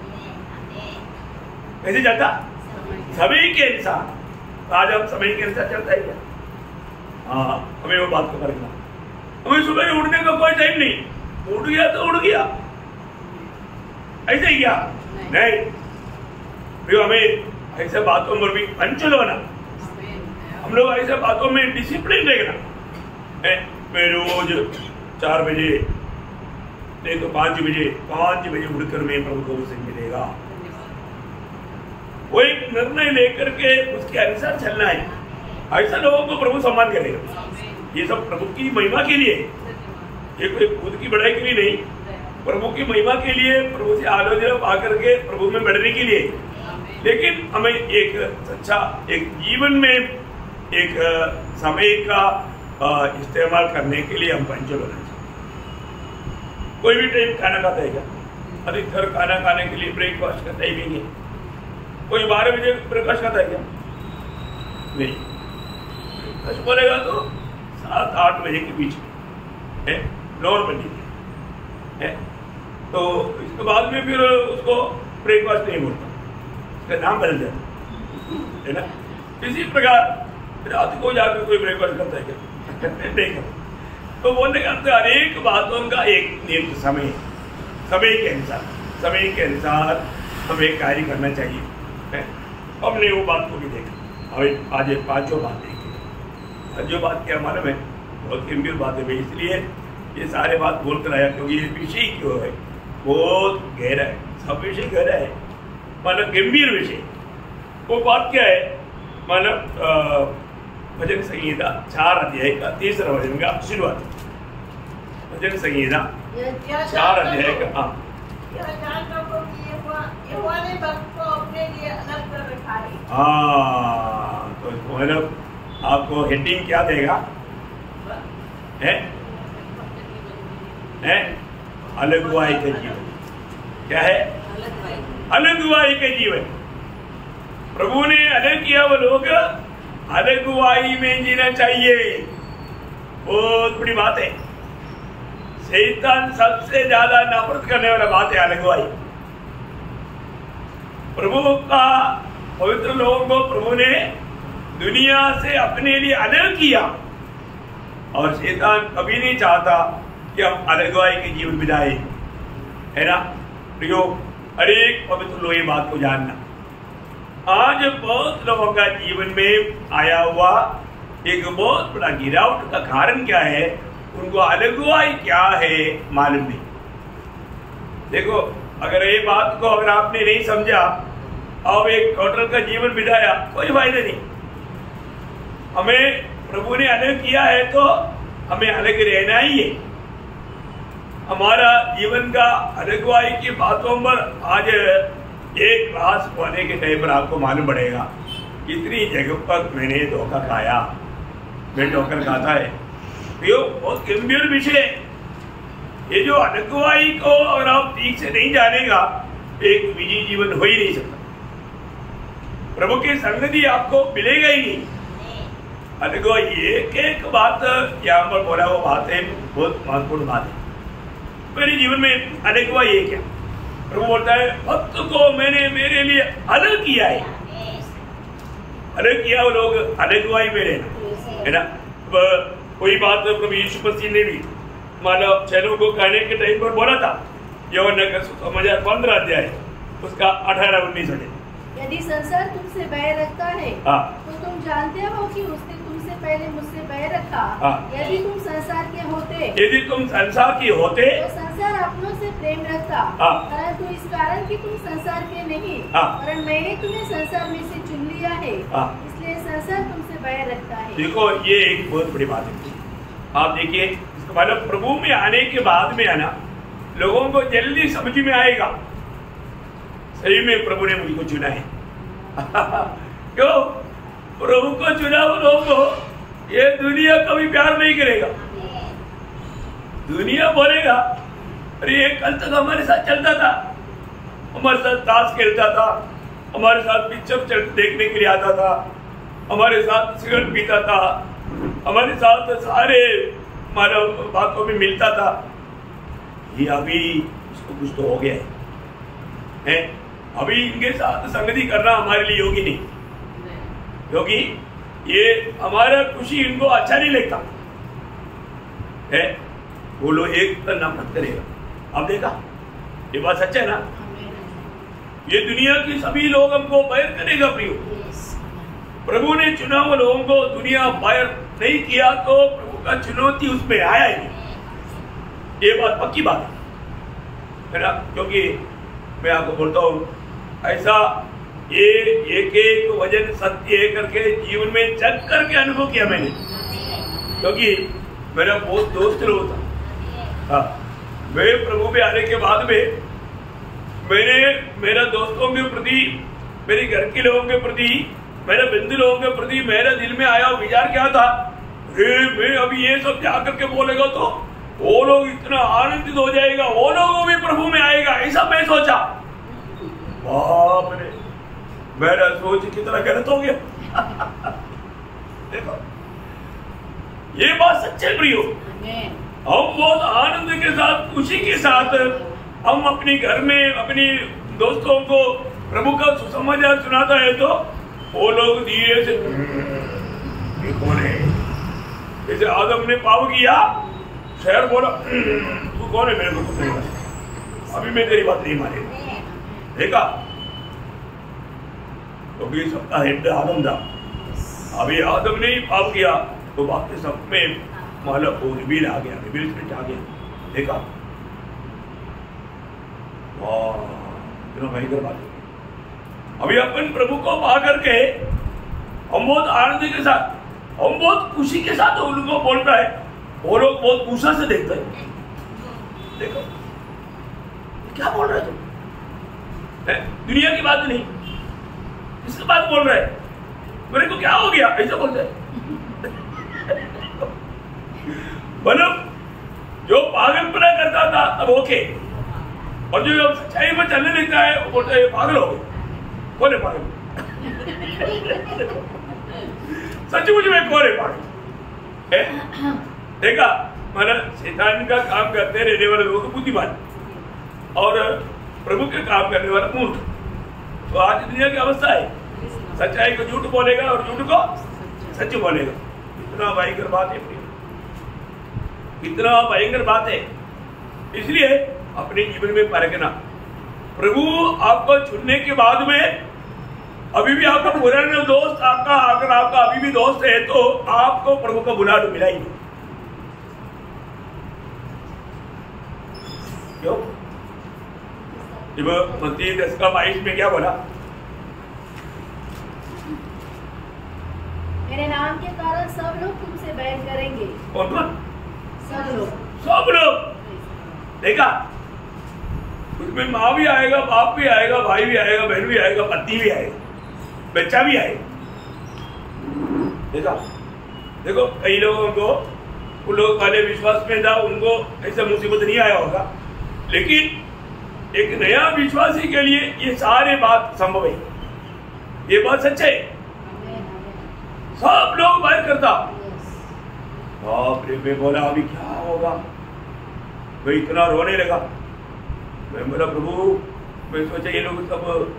कैसे चलता? समय के अनुसार। आज हम समय के अनुसार चलता है क्या? हाँ, हमें वो बात को करना। हमें सुबह उड़ने का कोई टाइम नहीं, उड़ गया तो उड़ गया, ऐसे ही क्या? नहीं, नहीं। हमें ऐसे बातों पर भी अंचल होना, हम लोग ऐसे बातों में डिसिप्लिन रखना। मैं रोज चार बजे नहीं तो पांच बजे पांच बजे उड़कर मैं प्रभु को उसे मिलेगा, वो एक निर्णय लेकर के उसके अनुसार चलना है। ऐसा लोगों को प्रभु सम्मान करेगा। ये सब प्रभु की महिमा के लिए, ये कोई खुद की बढ़ाई के लिए नहीं, प्रभु की महिमा के लिए, प्रभु से आलोचना पाकर के प्रभु में बढ़ने के लिए। लेकिन हमें एक सच्चा एक जीवन में एक समय का इस्तेमाल करने के लिए हम पंचल होना चाहिए। कोई भी टाइम खाना खाता है क्या? अधिकतर खाना खाने के लिए ब्रेकफास्ट का टाइम ही नहीं। कोई बारह बजे ब्रेकफास्ट खाता है क्या? नहीं। ब्रेकफास्ट बोलेगा तो सात आठ बजे के बीच में है नॉर्मली है। तो इसके बाद में फिर उसको ब्रेकफास्ट नहीं बोलता, उसका नाम बदल जाता है ना। इसी प्रकार रात को जाकर कोई ब्रेकफास्ट करता है क्या? नहीं करता। तो बोलने का अर्थ अनेक बातों का एक नियत समय, समय के अनुसार समय के अनुसार हमें कार्य करना चाहिए है। हमने वो बात को भी देखा। हमें आज पांचों बात देखी, पांचों बात क्या मालूम है? बहुत गंभीर बात है भाई, इसलिए ये सारे बात बोल कर आया, क्योंकि ये विषय क्यों है बहुत गहरा है, सब विषय गहरा है, मतलब गंभीर विषय। वो बात क्या है? मानव भजन संहिता चार अध्याय का तीसरा वचन का शुरुआत। भजन संहिता यह चार अध्याय का। हाँ, यह जान रखो कि यहोवा यहोवा ने भक्त को अपने लिए अलग कर रखा है। हाँ, तो मतलब आपको हेडिंग क्या देगा? है? है? अलगुवाई का जीवन। क्या है? अलगुवाई का जीवन। प्रभु ने अलग किया, वो लोग अलगुवाई में जीना चाहिए। बहुत बड़ी बात है। शैतान सबसे ज्यादा नफरत करने वाला बात है अलगुवाई। प्रभु का पवित्र लोगों को प्रभु ने दुनिया से अपने लिए अलग किया, और शैतान कभी नहीं चाहता कि हम अलगुवाई के जीवन बिताए, है ना प्रियो? हर एक पवित्र लोग ये बात को जानना। आज बहुत लोगों का जीवन में आया हुआ एक बहुत बड़ा गिरावट का कारण क्या है? उनको अलगुवाई क्या है मालूम नहीं। देखो, अगर ये बात को अगर आपने नहीं समझा और एक टोटल का जीवन बिताया, कोई फायदा नहीं। हमें प्रभु ने अलग किया है तो हमें अलग रहना ही है। हमारा जीवन का अलगुवाई की बातों पर आज एक क्लास होने के टाइम पर आपको मालूम पड़ेगा कितनी जगह पर मैंने धोखा खाया। मैं ठोकर खाता है। यो बहुत गंभीर विषय है ये। जो अलगुवाई को अगर आप ठीक से नहीं जानेगा, एक विजयी जीवन हो ही नहीं सकता। प्रभु की संगति आपको मिलेगा ही नहीं। अलगुवाई एक एक बात यहाँ पर बोला वो बात है, बहुत महत्वपूर्ण बात है। मेरे जीवन में अलगुवाई है क्या? प्रभु बोलता है भक्त को मैंने मेरे लिए अलग किया है। अलग किया, वो लोग अलगुवाई में रहना, है ना? कोई बात प्रभु यीशु मसीह ने भी मानव चैनों को कहने के टाइम पर बोला था। यूहन्ना का समाचार पंद्रह अध्याय उसका अठारह उन्नीस है। यदि संसार तुमसे बैर रखता है हाँ। तो तुम जानते हो कि उसने तुमसे पहले मुझसे बैर रखा। हाँ। यदि तुम संसार के होते यदि तुम संसार की होते तो संसार अपनों से प्रेम रखता। हाँ। परंतु इस कारण कि तुम संसार के नहीं, हाँ। परंतु मैंने तुम्हें संसार में से चुन लिया है, हाँ। इसलिए संसार तुमसे बैर रखता है। देखो, ये एक बहुत बड़ी बात है। आप देखिए, इसका मतलब प्रभु में आने के बाद में आना लोगों को जल्दी समझ में आएगा, सही में प्रभु ने मुझको चुना है। क्यों? प्रभु को चुना वो लोगों को ये दुनिया कभी प्यार नहीं करेगा। दुनिया बोलेगा अरे ये कल तक हमारे साथ चलता था, हमारे साथ ताश खेलता था, हमारे साथ पिक्चर देखने के लिए आता था, हमारे साथ सिगरेट पीता था, हमारे साथ सारे मानव बातों में मिलता था। ये अभी उसको कुछ तो हो गया है, है? अभी इनके साथ संगति करना हमारे लिए योगी नहीं, क्योंकि ये हमारा खुशी इनको अच्छा नहीं लगता है। वो लोग एक तो नफरत करेगा। अब देखा, ये बात सच है ना? ये दुनिया की सभी लोग हमको बैर करेगा। प्रियो, प्रभु ने चुना हुए लोगों को दुनिया बैर नहीं किया तो प्रभु का चुनौती उसमें आया ही नहीं। ये बात पक्की बात है ना? क्योंकि मैं आपको बोलता हूँ ऐसा ये एक एक वजन सत्य करके जीवन में जग करके अनुभव किया मैंने, क्योंकि मेरा बहुत दोस्त लोग था। हाँ, मैं प्रभु में आने के बाद में मैंने मेरे दोस्तों के प्रति, मेरे घर के लोगों के प्रति, मेरे बंधु लोगों के प्रति मेरे दिल में आया विचार क्या था? अरे मैं अभी ये सब जाकर के बोलेगा तो वो लोग इतना आनंदित हो जाएगा, वो लोग भी प्रभु में आएगा, ऐसा मैं सोचा। बाप रे, मेरा सोच कितना गलत हो गया। देखो, ये बात सच्चे प्रियो, हम बहुत आनंद के साथ, खुशी के साथ हम अपने घर में अपने दोस्तों को प्रभु का सुसमाचार सुनाता है तो वो लोग धीरे से ये कौन है? जैसे आदम ने पाप किया, शहर बोला तू कौन है मेरे को कुछ नहीं बता, अभी मैं तेरी बात नहीं मानेगा। देखा, क्योंकि तो सबका हेड आदम था। अभी आदम ने ही पाप किया तो बाकी सब में मतलब वो रिबील आ गया, रिबील स्पिरिट आ गया। देखा, वाह कितना भयंकर बात है। अभी अपन प्रभु को पा करके हम बहुत आनंद के साथ, हम बहुत खुशी के साथ उनको बोल रहा है, वो लोग बहुत गुस्सा से देखते हैं। देखो क्या बोल रहे तुम, दुनिया की बात नहीं, किसकी बात बोल रहे हैं, मेरे को क्या हो गया, ऐसा बोलते हैं। मतलब जो पागलपना करता था अब ओके, और जो सच्चाई में चलने लगता है वो बोलते हैं पागल हो गए, कौन है पागल, सचमुच में कौन है पागल। देखा मतलब शैतान का काम करते रहने वाले लोग बुद्धिमान और प्रभु के काम करने वाला मूर्ख। तो आज दुनिया की अवस्था है, सच्चाई को झूठ बोलेगा और झूठ को सच बोलेगा। इतना भयंकर बात है, इतना भयंकर बात है। इसलिए अपने जीवन में परखना, प्रभु आपको चुनने के बाद में अभी भी आपका पुराना दोस्त आपका, अगर आपका अभी भी दोस्त है तो आपको प्रभु का बुलावा मिला ही नहीं। क्यों? जब मत्ती दस का बाईस में क्या बोला, मेरे नाम के कारण सब लोग तुमसे बैर करेंगे। कौन कौन? सब लोग, सब लोग। देखा उसमें माँ भी आएगा, बाप भी आएगा, भाई भी आएगा, बहन भी आएगा, पति भी आएगा, बच्चा भी आएगा। देखा देखो कई लोगों को, उन लोग पहले विश्वास में था, उनको ऐसा मुसीबत नहीं आया होगा, लेकिन एक नया विश्वासी के लिए ये सारे बात संभव है, ये बात सच है। सब लोग बात करता, बाप रे, मैं बोला अभी क्या होगा, मैं इतना रोने लगा। मैं बोला प्रभु, मैं सोचा ये लोग सब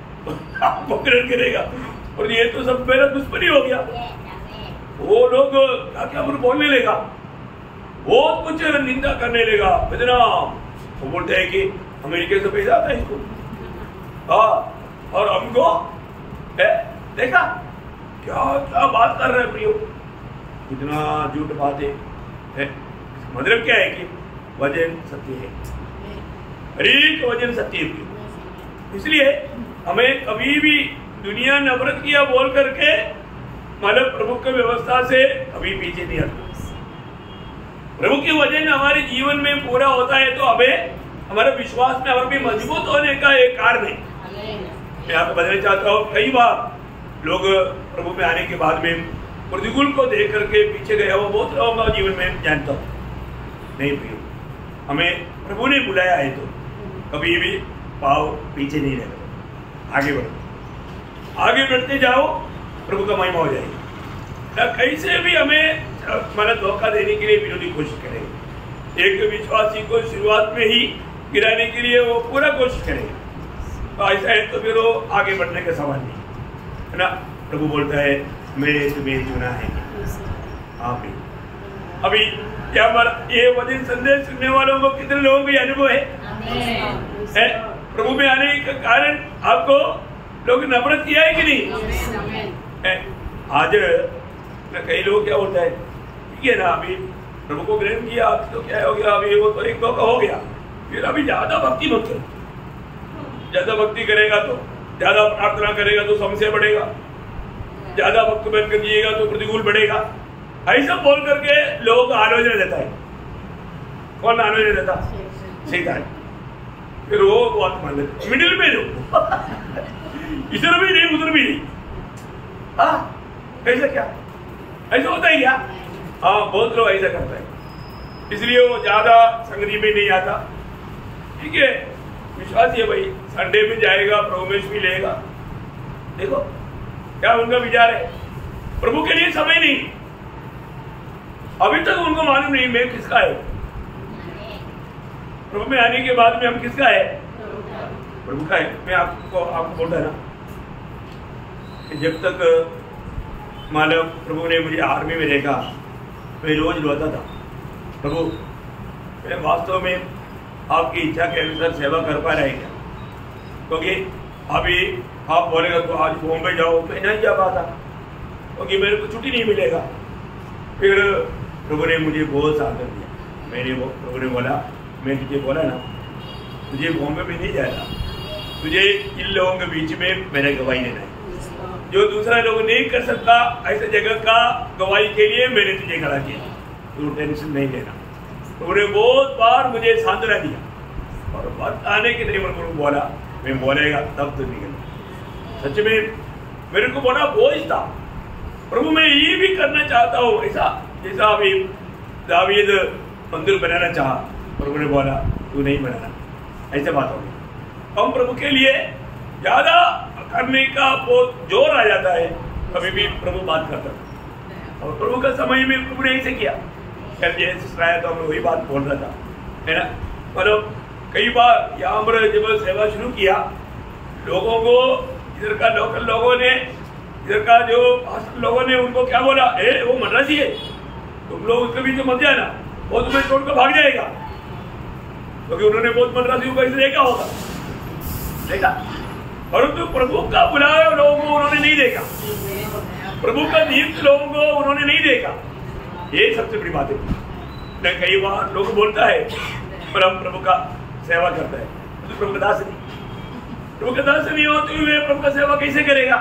पकड़ करेगा और ये तो सब मेरा दुश्मनी हो गया। वो लोग क्या क्या बोलने लगा, बहुत कुछ निंदा करने लगा। इतना वो बोलते हैं कि अमेरिका से भेजा था इसको, हाँ, और हमको देखा क्या क्या बात कर रहे हैं प्रियो, इतना झूठ बातें है। मतलब क्या है कि वचन सत्य है, हर एक वचन सत्य है। इसलिए हमें कभी भी दुनिया नफरत किया बोल करके मतलब प्रभु की व्यवस्था से कभी पीछे नहीं हटना। प्रभु के वचन हमारे जीवन में पूरा होता है तो हमें हमारे विश्वास में और भी मजबूत होने का एक कारण है। मैं आपको बताना चाहता हूँ, कई बार लोग प्रभु में आने के बाद में प्रतिकूल को देख करके पीछे गया, वो बहुत लोगों का जीवन में जानता हूँ। नहीं प्रियो, हमें प्रभु ने बुलाया है तो कभी भी पाव पीछे नहीं रहना, आगे बढ़ो, आगे बढ़ते जाओ, प्रभु का महिमा हो जाएगी। कैसे भी हमें मतलब धोखा देने के लिए विरोधी कोशिश करेंगे, एक विश्वासी को शुरुआत में ही गिराने के लिए वो पूरा कोशिश करेंगे, तो ऐसा है तो फिर वो आगे बढ़ने का सवाल नहीं है ना। प्रभु बोलता है मैंने तुम्हें चुना है। आप अभी क्या ये वचन संदेश सुनने वालों को कितने लोगों को अनुभव है? है प्रभु में आने का कारण आपको लोग नफरत किया है कि नहीं? है आज कई लोग क्या होता है, ठीक है ना, अभी प्रभु को ग्रहण किया तो क्या हो गया, अभी वो तो एक धोखा हो गया, फिर अभी ज्यादा भक्ति मत करो। ज्यादा भक्ति करेगा तो, ज्यादा प्रार्थना करेगा तो संशय बढ़ेगा, ज्यादा भक्त बनकर जिएगा तो प्रतिकूल बढ़ेगा, ऐसा बोल करके लोगों को आलोचना देता है। कौन आलोचना देता? शैतान। फिर वो बहुत मान लेते, मिडिल में जो इधर भी नहीं उधर भी नहीं। हाँ ऐसा क्या, ऐसा होता है क्या? हाँ बहुत लोग ऐसा करता है, इसलिए वो ज्यादा संगति में नहीं आता। ठीक है, विश्वास है भाई, संडे में जाएगा, प्रभु भी लेगा। देखो क्या उनका विचार है, प्रभु के लिए समय नहीं, अभी तक उनको मालूम नहीं मैं किसका है। प्रभु में आने के बाद में हम किसका है? प्रभु का है। मैं आपको आपको बोलता ना कि जब तक मालूम प्रभु ने मुझे आर्मी में देखा, मैं रोज रोता था, प्रभु मैं वास्तव में आपकी इच्छा के अनुसार सेवा कर पा रहे क्या? क्योंकि अभी आप बोलेगा तो आज बॉम्बे जाओ, मैं नहीं जा पाता क्योंकि मेरे को छुट्टी नहीं मिलेगा। फिर प्रभु ने मुझे बहुत साधन दिया। मैंने वो प्रभु ने बोला, मैं तुझे बोला ना, तुझे बॉम्बे में नहीं जाएगा, तुझे इन लोगों के बीच में मैंने गवाही देना है। जो दूसरा लोग नहीं कर सकता ऐसे जगह का गवाही के लिए मैंने तुझे खड़ा किया, तू टेंशन नहीं लेना। प्रभु ने बहुत बार मुझे सांत्वना दिया, और वक्त आने के टाइम प्रभु बोला मैं बोलेगा तब तो निकल। सच में मेरे को बड़ा बोझ था, प्रभु मैं ये भी करना चाहता हूँ ऐसा, जैसा अभी दावीद मंदिर बनाना चाहा, प्रभु ने बोला तू नहीं बनाना, ऐसे बात होगी। हम प्रभु के लिए ज्यादा करने का बहुत जोर आ जाता है, कभी भी प्रभु बात करता है, और प्रभु का समय में प्रभु ने ऐसे किया। कल जैसे तो हम वही बात बोल रहा था, है ना। मतलब कई बार यहाँ पर जब सेवा शुरू किया, लोगों को इधर का लोकल लोगों ने, इधर का जो लोगों ने उनको क्या बोला, ए वो मद्रासी है, तुम लोग उसके बीच मत जाना, वो तुम्हें छोड़कर भाग जाएगा, क्योंकि उन्होंने बहुत मद्रासियों का इसे देखा होगा, देखा। परंतु प्रभु का बुलाया लोगों को उन्होंने नहीं देखा, प्रभु का नियुक्त लोगों को उन्होंने नहीं देखा। ये सबसे बड़ी बात है। कई बार लोग बोलता है पर हम प्रभु का सेवा करता है, तो प्रभु का दास नहीं, प्रभु का दास नहीं होते हुए प्रभु का सेवा कैसे करेगा?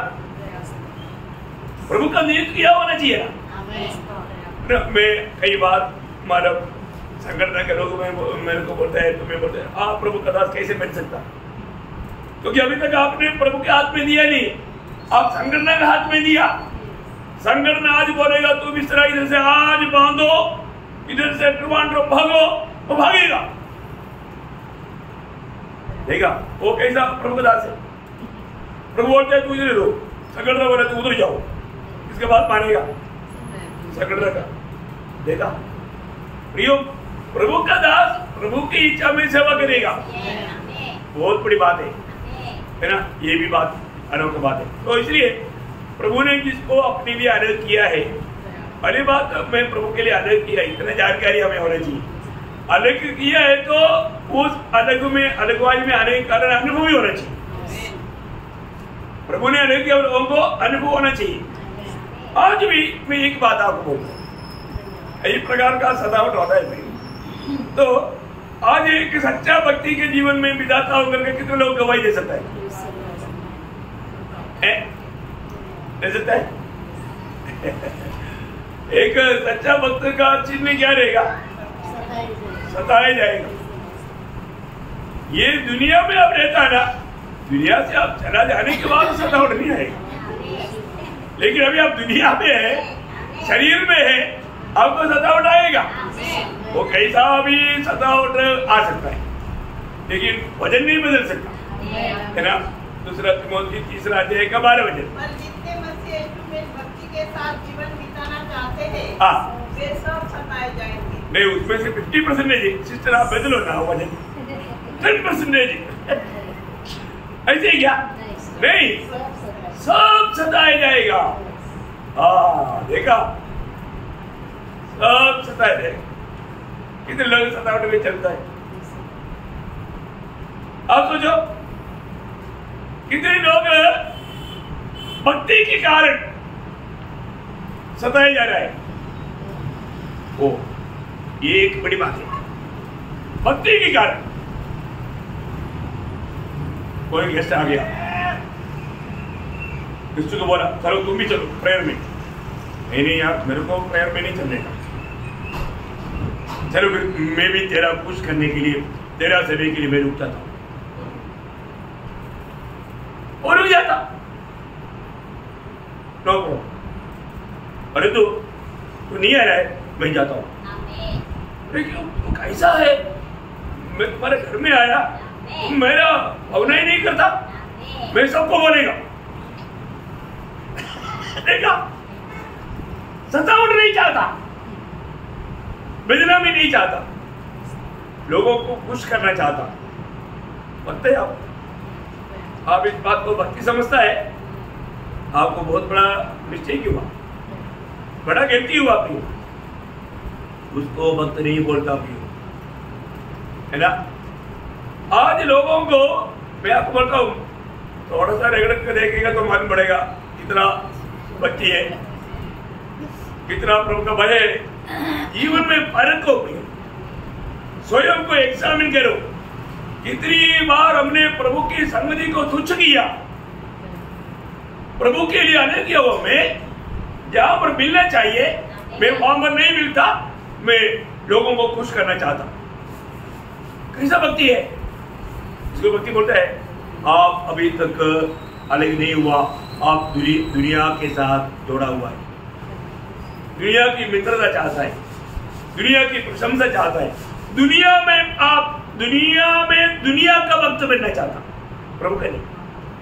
प्रभु का नियुक्त किया होना चाहिए ना। मैं कई बार मानव संगठन के लोग मेरे को बोलते हैं, तुम्हें बोलते हैं आप प्रभु का दास कैसे बन सकता, क्योंकि अभी तक आपने प्रभु के हाथ में दिया नहीं, आप संगठन के हाथ में दिया। संगठन आज बोलेगा तुम इस तरह इधर से आज बांधो, इधर से ट्रिवांड्रम भागो, वो भागेगा, देखा वो कैसा प्रभु का दास है। प्रभु बोलते हैं तू इधर लो, संगठन बोले तू उधर जाओ, इसके बाद मानेगा संगठन का, देखा। प्रियो प्रभु का दास प्रभु की इच्छा में सेवा करेगा, बहुत बड़ी बात है, है ना। ये भी बात अनोखी बात है। तो इसलिए प्रभु ने जिसको अपने लिए अलग किया है, पहली बात मैं प्रभु के लिए अलग किया, इतना जानकारी हमें होना चाहिए। अलग किया है तो उस अलग में अलगवाई में आने के कारण अनुभव भी होना चाहिए। प्रभु ने अलग किया, लोगों को अनुभव होना चाहिए। आज भी मैं एक बात आपको बोलूं, एक प्रकार का सतावट होता है भाई। तो आज एक सच्चा व्यक्ति के जीवन में विधाता होकर के कितने लोग गवाही दे सकता है, है? दे सकता है? एक सच्चा भक्त का चिन्ह क्या रहेगा? सताया जाएगा। ये दुनिया में आप रहता ना, दुनिया से आप चला जाने के बाद सतावट नहीं आएगा, लेकिन अभी आप दुनिया में है, शरीर में है, आपको सतावट आएगा। वो कैसा भी सतावट आ सकता है, लेकिन वजन नहीं बदल सकता, है ना। दूसरा तिमोथी तीसरा अध्याय का बारह वजन। पर जितने मसीह यीशु में भक्ति के साथ जीवन बिताना चाहते हैं, हाँ, वे सब सताए जाएंगे। नहीं, उसमें से फिफ्टी परसेंटेज सिस्टर आप बदलो ना वजन, टेन परसेंटेज ऐसे क्या? नहीं, सब सताया जाएगा। हाँ, देखा, सब सताया जाएगा। कितने लोग सतावट में चलता है, आप सोचो कितने लोग भक्ति के कारण सताए जा रहा है। ओ, ये एक बड़ी बात है, भक्ति के कारण। कोई गेस्ट आ गया, किसी को बोला चलो तुम भी चलो प्रेयर में, नहीं नहीं यार मेरे को प्रेयर में नहीं चलने का, चलो फिर मैं भी तेरा खुश करने के लिए, तेरा सेवे के लिए मैं रुकता था, और रुक जाता। नो अरे तू तू नहीं आ रहा है, मैं जाता हूँ। अरे क्यों, तू कैसा है, मैं तुम्हारे घर में आया, तुम मेरा भावना ही नहीं करता, मैं सबको बोलेगा। देखा, सतावट नहीं चाहता, बदनामी नहीं चाहता, लोगों को खुश करना चाहता। पता है आप आप इस बात को भक्ति समझता है, आपको बहुत बड़ा मिस्टेक हुआ, बड़ा गलती हुआ पियो, उसको भक्त नहीं बोलता पियो, है ना। आज लोगों को मैं आपको बोलता हूँ, थोड़ा सा रगड़ कर देखेगा तो मालूम पड़ेगा कितना भक्ति है, कितना प्रभु का भय है। जीवन में फर्क हो, स्वयं को एग्जामिन करो, कितनी बार हमने प्रभु की संगति को तुच्छ किया, प्रभु के लिए आने किया वो मैं जहां पर मिलना चाहिए मैं वहां पर नहीं मिलता, मैं लोगों को खुश करना चाहता। कैसा भक्ति है? इसको भक्ति बोलता है आप अभी तक अलग नहीं हुआ, आप दुनिया के साथ जोड़ा हुआ है, दुनिया की मित्रता चाहता है, दुनिया की प्रशंसा चाहता है, दुनिया में आप दुनिया में दुनिया का भक्त बनना चाहता, प्रभु का नहीं।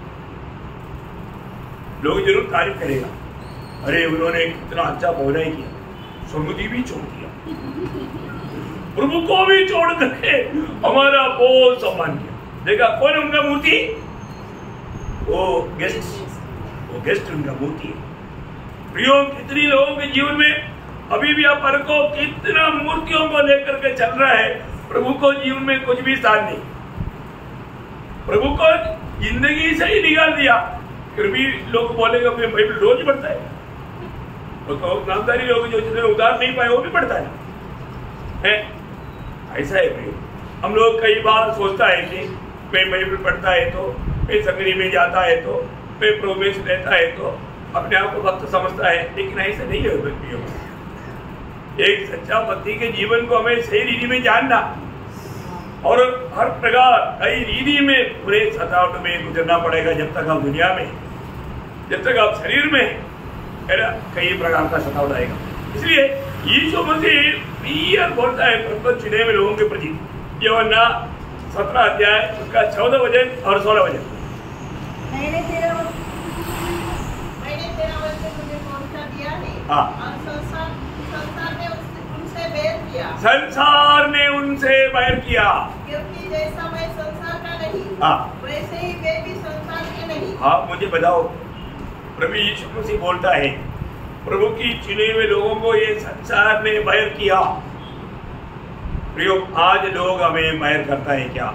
लोग जरूर तारीफ करेगा, अरे उन्होंने कितना अच्छा बोधन किया, समुद्री भी छोड़ दिया, प्रभु को भी छोड़ करके हमारा बहुत सम्मान किया। देखा कौन है उनका मूर्ति? वो गेस्ट, वो गेस्ट उनका मूर्ति है। प्रियो, कितनी लोगों के जीवन में अभी भी आप को कितना मूर्तियों को लेकर के चल रहा है, प्रभु को जीवन में कुछ भी स्थान नहीं, प्रभु को जिंदगी से ही निकाल दिया। फिर भी लोग बोलेगा मैं बाइबल रोज पढ़ता है, तो नामदारी लोग जो जितने उतार नहीं पाए वो भी पढ़ता है, है? ऐसा है प्रियो। हम लोग कई बार सोचता है कि मैं बाइबल पढ़ता है तो, मैं संगरी में जाता है तो, मैं प्रवेश लेता है तो अपने आप को भक्त समझता है, लेकिन ऐसा नहीं है प्रियो। एक सच्चा भक्ति के जीवन को हमें सही रीति में जानना और हर प्रकार कई रीति में पूरे सतावट में गुजरना पड़ेगा। जब तक आप दुनिया में, जब तक आप शरीर में, कई प्रकार का सतावट आएगा। इसलिए यीशु मसीह क्लियर बोलता है प्रभु चुने हुए लोगों के प्रति, यूहन्ना सत्रह अध्याय उसका चौदह वचन और सोलह वचन। मैंने तेरा मैंने तेरा वचन तुझे पहुंचा दिया है, हाँ। और संसार संसार ने उनसे बैर किया, संसार ने उनसे बैर किया, क्योंकि जैसा मैं संसार का नहीं, हाँ। वैसे ही वे भी संसार के नहीं। आप मुझे बताओ, प्रभु यीशु मसीह बोलता है प्रभु की चुने हुए लोगों को ये संसार ने बैर किया। प्रियो, आज लोग हमें बैर करता है क्या?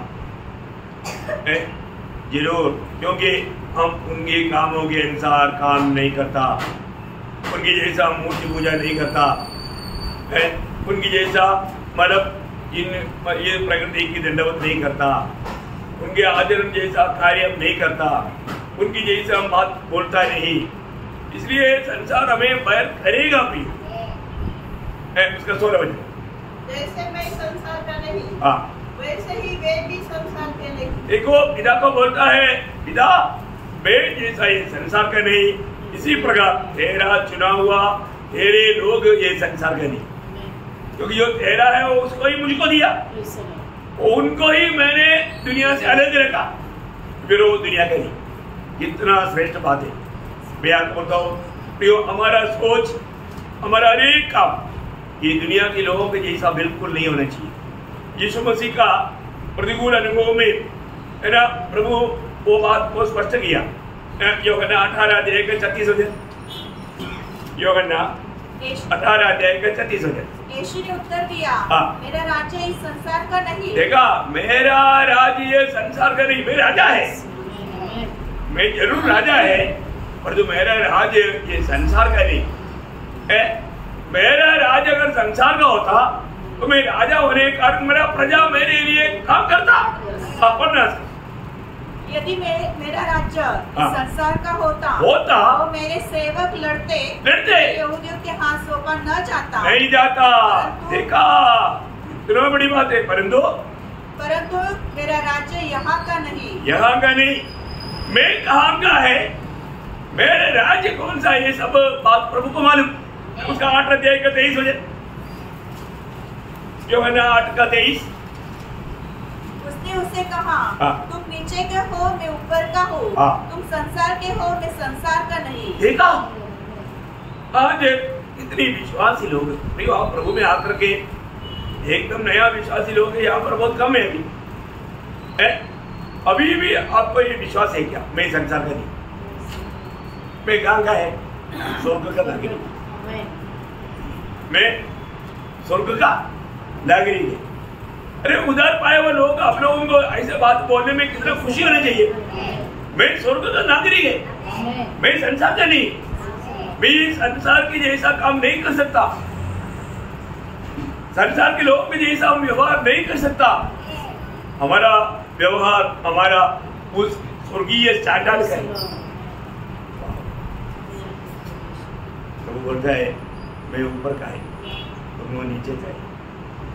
जरूर, क्योंकि हम उनके कामों के अनुसार काम नहीं करता, उनकी जैसा मूर्ति पूजा नहीं करता, है? उनकी जैसा मतलब इन ये प्रकृति की दंडवत नहीं करता, उनके आचरण जैसा कार्य नहीं करता, उनकी जैसा हम बात बोलता नहीं। इसलिए संसार हमें बैर करेगा भी। उसका सोलह वचन, जैसे मैं संसार का नहीं, हाँ, वैसे ही वे भी संसार के नहीं। देखो पिता को बोलता है, पिता मैं जैसा ये संसार का नहीं, इसी प्रकार तेरा चुना हुआ तेरे लोग ये संसार का नहीं, क्योंकि जो तेरा है वो उसको ही मुझको दिया, उनको ही मैंने दुनिया से अलग रखा, फिर वो दुनिया का नहीं। कितना श्रेष्ठ बात है। मैं आपको बोलता हूँ प्रियो, हमारा सोच, हमारा हरेक काम ये दुनिया के लोगों के जैसा बिल्कुल नहीं होना चाहिए। यीशु मसीह का प्रतिकूल अनुभव में है ना, प्रभु वो बात को स्पष्ट किया। यूहन्ना अठारह अध्याय का छत्तीस वचन, यूहन्ना अठारह अध्याय का छत्तीस वचन। यीशु ने उत्तर दिया, हाँ। मेरा राज्य इस संसार का नहीं। देखा, मेरा राज्य ये संसार का नहीं, मेरा राजा है, मैं जरूर राजा है, पर जो मेरा राज ये संसार का नहीं है। मेरा राज अगर संसार का होता तो मैं राजा होने के कारण मेरा प्रजा मेरे लिए काम करता। यदि मे, मेरा राज्य हाँ। संसार का होता होता तो मेरे सेवक लड़ते लड़ते यहूदियों के हाथ सौंपा न जाता नहीं जाता। देखा, इतना बड़ी बात है। परंतु परंतु मेरा राज्य यहाँ का नहीं, यहाँ का नहीं, मैं कहाँ का है, मेरे राज्य कौन सा है, ये सब बात प्रभु को मालूम। उसका आठ अध्याय का तेईस वचन, यूहन्ना आठ का तेईस। उसने उससे कहा, हाँ। तुम नीचे के हो, मैं ऊपर का हूँ, हाँ। तुम संसार के हो, मैं संसार का नहीं। देखा, आज इतनी विश्वासी लोग प्रियो, आप प्रभु में आकर के एकदम नया विश्वासी लोग यहाँ पर बहुत कम है अभी है? अभी भी आपको ये विश्वास है क्या मैं संसार का नहीं, मैं कहाँ का है, स्वर्ग का नागरिक, मैं स्वर्ग का नागरिक है। अरे उधर पाए हुए लोग, आप लोगों को ऐसे बात बोलने में कितना खुशी होनी चाहिए। मैं स्वर्ग का नागरिक है, मैं संसार का नहीं, मैं संसार के जैसा काम नहीं कर सकता, संसार के लोगों के जैसा हम व्यवहार नहीं कर सकता। हमारा व्यवहार हमारा उस स्वर्गीय स्टैंडर्ड का है। तो बोलता है मैं ऊपर का है, तुम वो नीचे का है।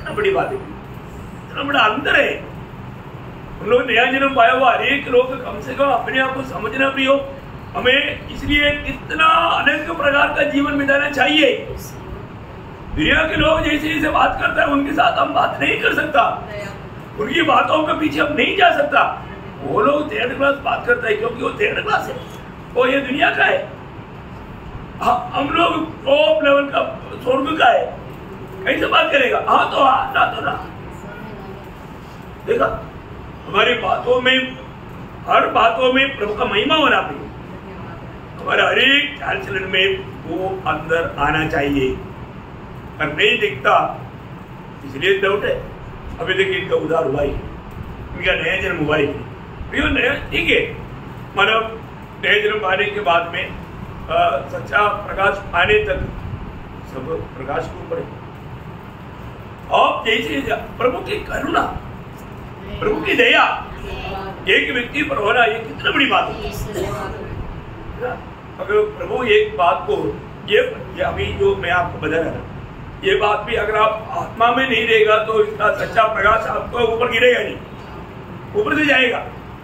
कितना बड़ी बात है, इतना बड़ा अंतर है। हम लोग नया जन्म पाया हुआ हर एक लोग कम से कम अपने आप को समझना भी हो, हमें इसलिए कितना अनेक प्रकार का जीवन बिताना चाहिए। दुनिया के लोग जैसे जैसे बात करता है उनके साथ हम बात नहीं कर सकता, उनकी बातों के पीछे हम नहीं जा सकता। वो लोग थर्ड क्लास बात करता है क्योंकि वो थर्ड क्लास है, वो ये दुनिया का है। हम लोग टॉप लेवल का स्वर्ग का है, कैसे बात करेगा? हाँ तो हाँ, ना तो ना। देखा, हमारी बातों में, हर बातों में प्रभु का महिमा होना चाहिए, हमारा हर एक चाल चलन में वो अंदर आना चाहिए। और नहीं दिखता इसलिए डाउट है। अभी देखिए इनका उधार हुआ ही, इनका नया जन्म हुआ ही नया, ठीक है, मतलब नया जन्म पाने के बाद में आ, सच्चा प्रकाश पाने तक सब प्रकाश के ऊपर है। और जैसे प्रभु की करुणा, प्रभु की दया एक व्यक्ति पर होना, ये कितना बड़ी बात है। अगर प्रभु एक बात को, ये, ये अभी जो मैं आपको बता रहा था, ये बात भी अगर आप आत्मा में नहीं रहेगा तो इसका सच्चा प्रकाश आपको ऊपर गिरेगा नहीं, ऊपर से जाएगा।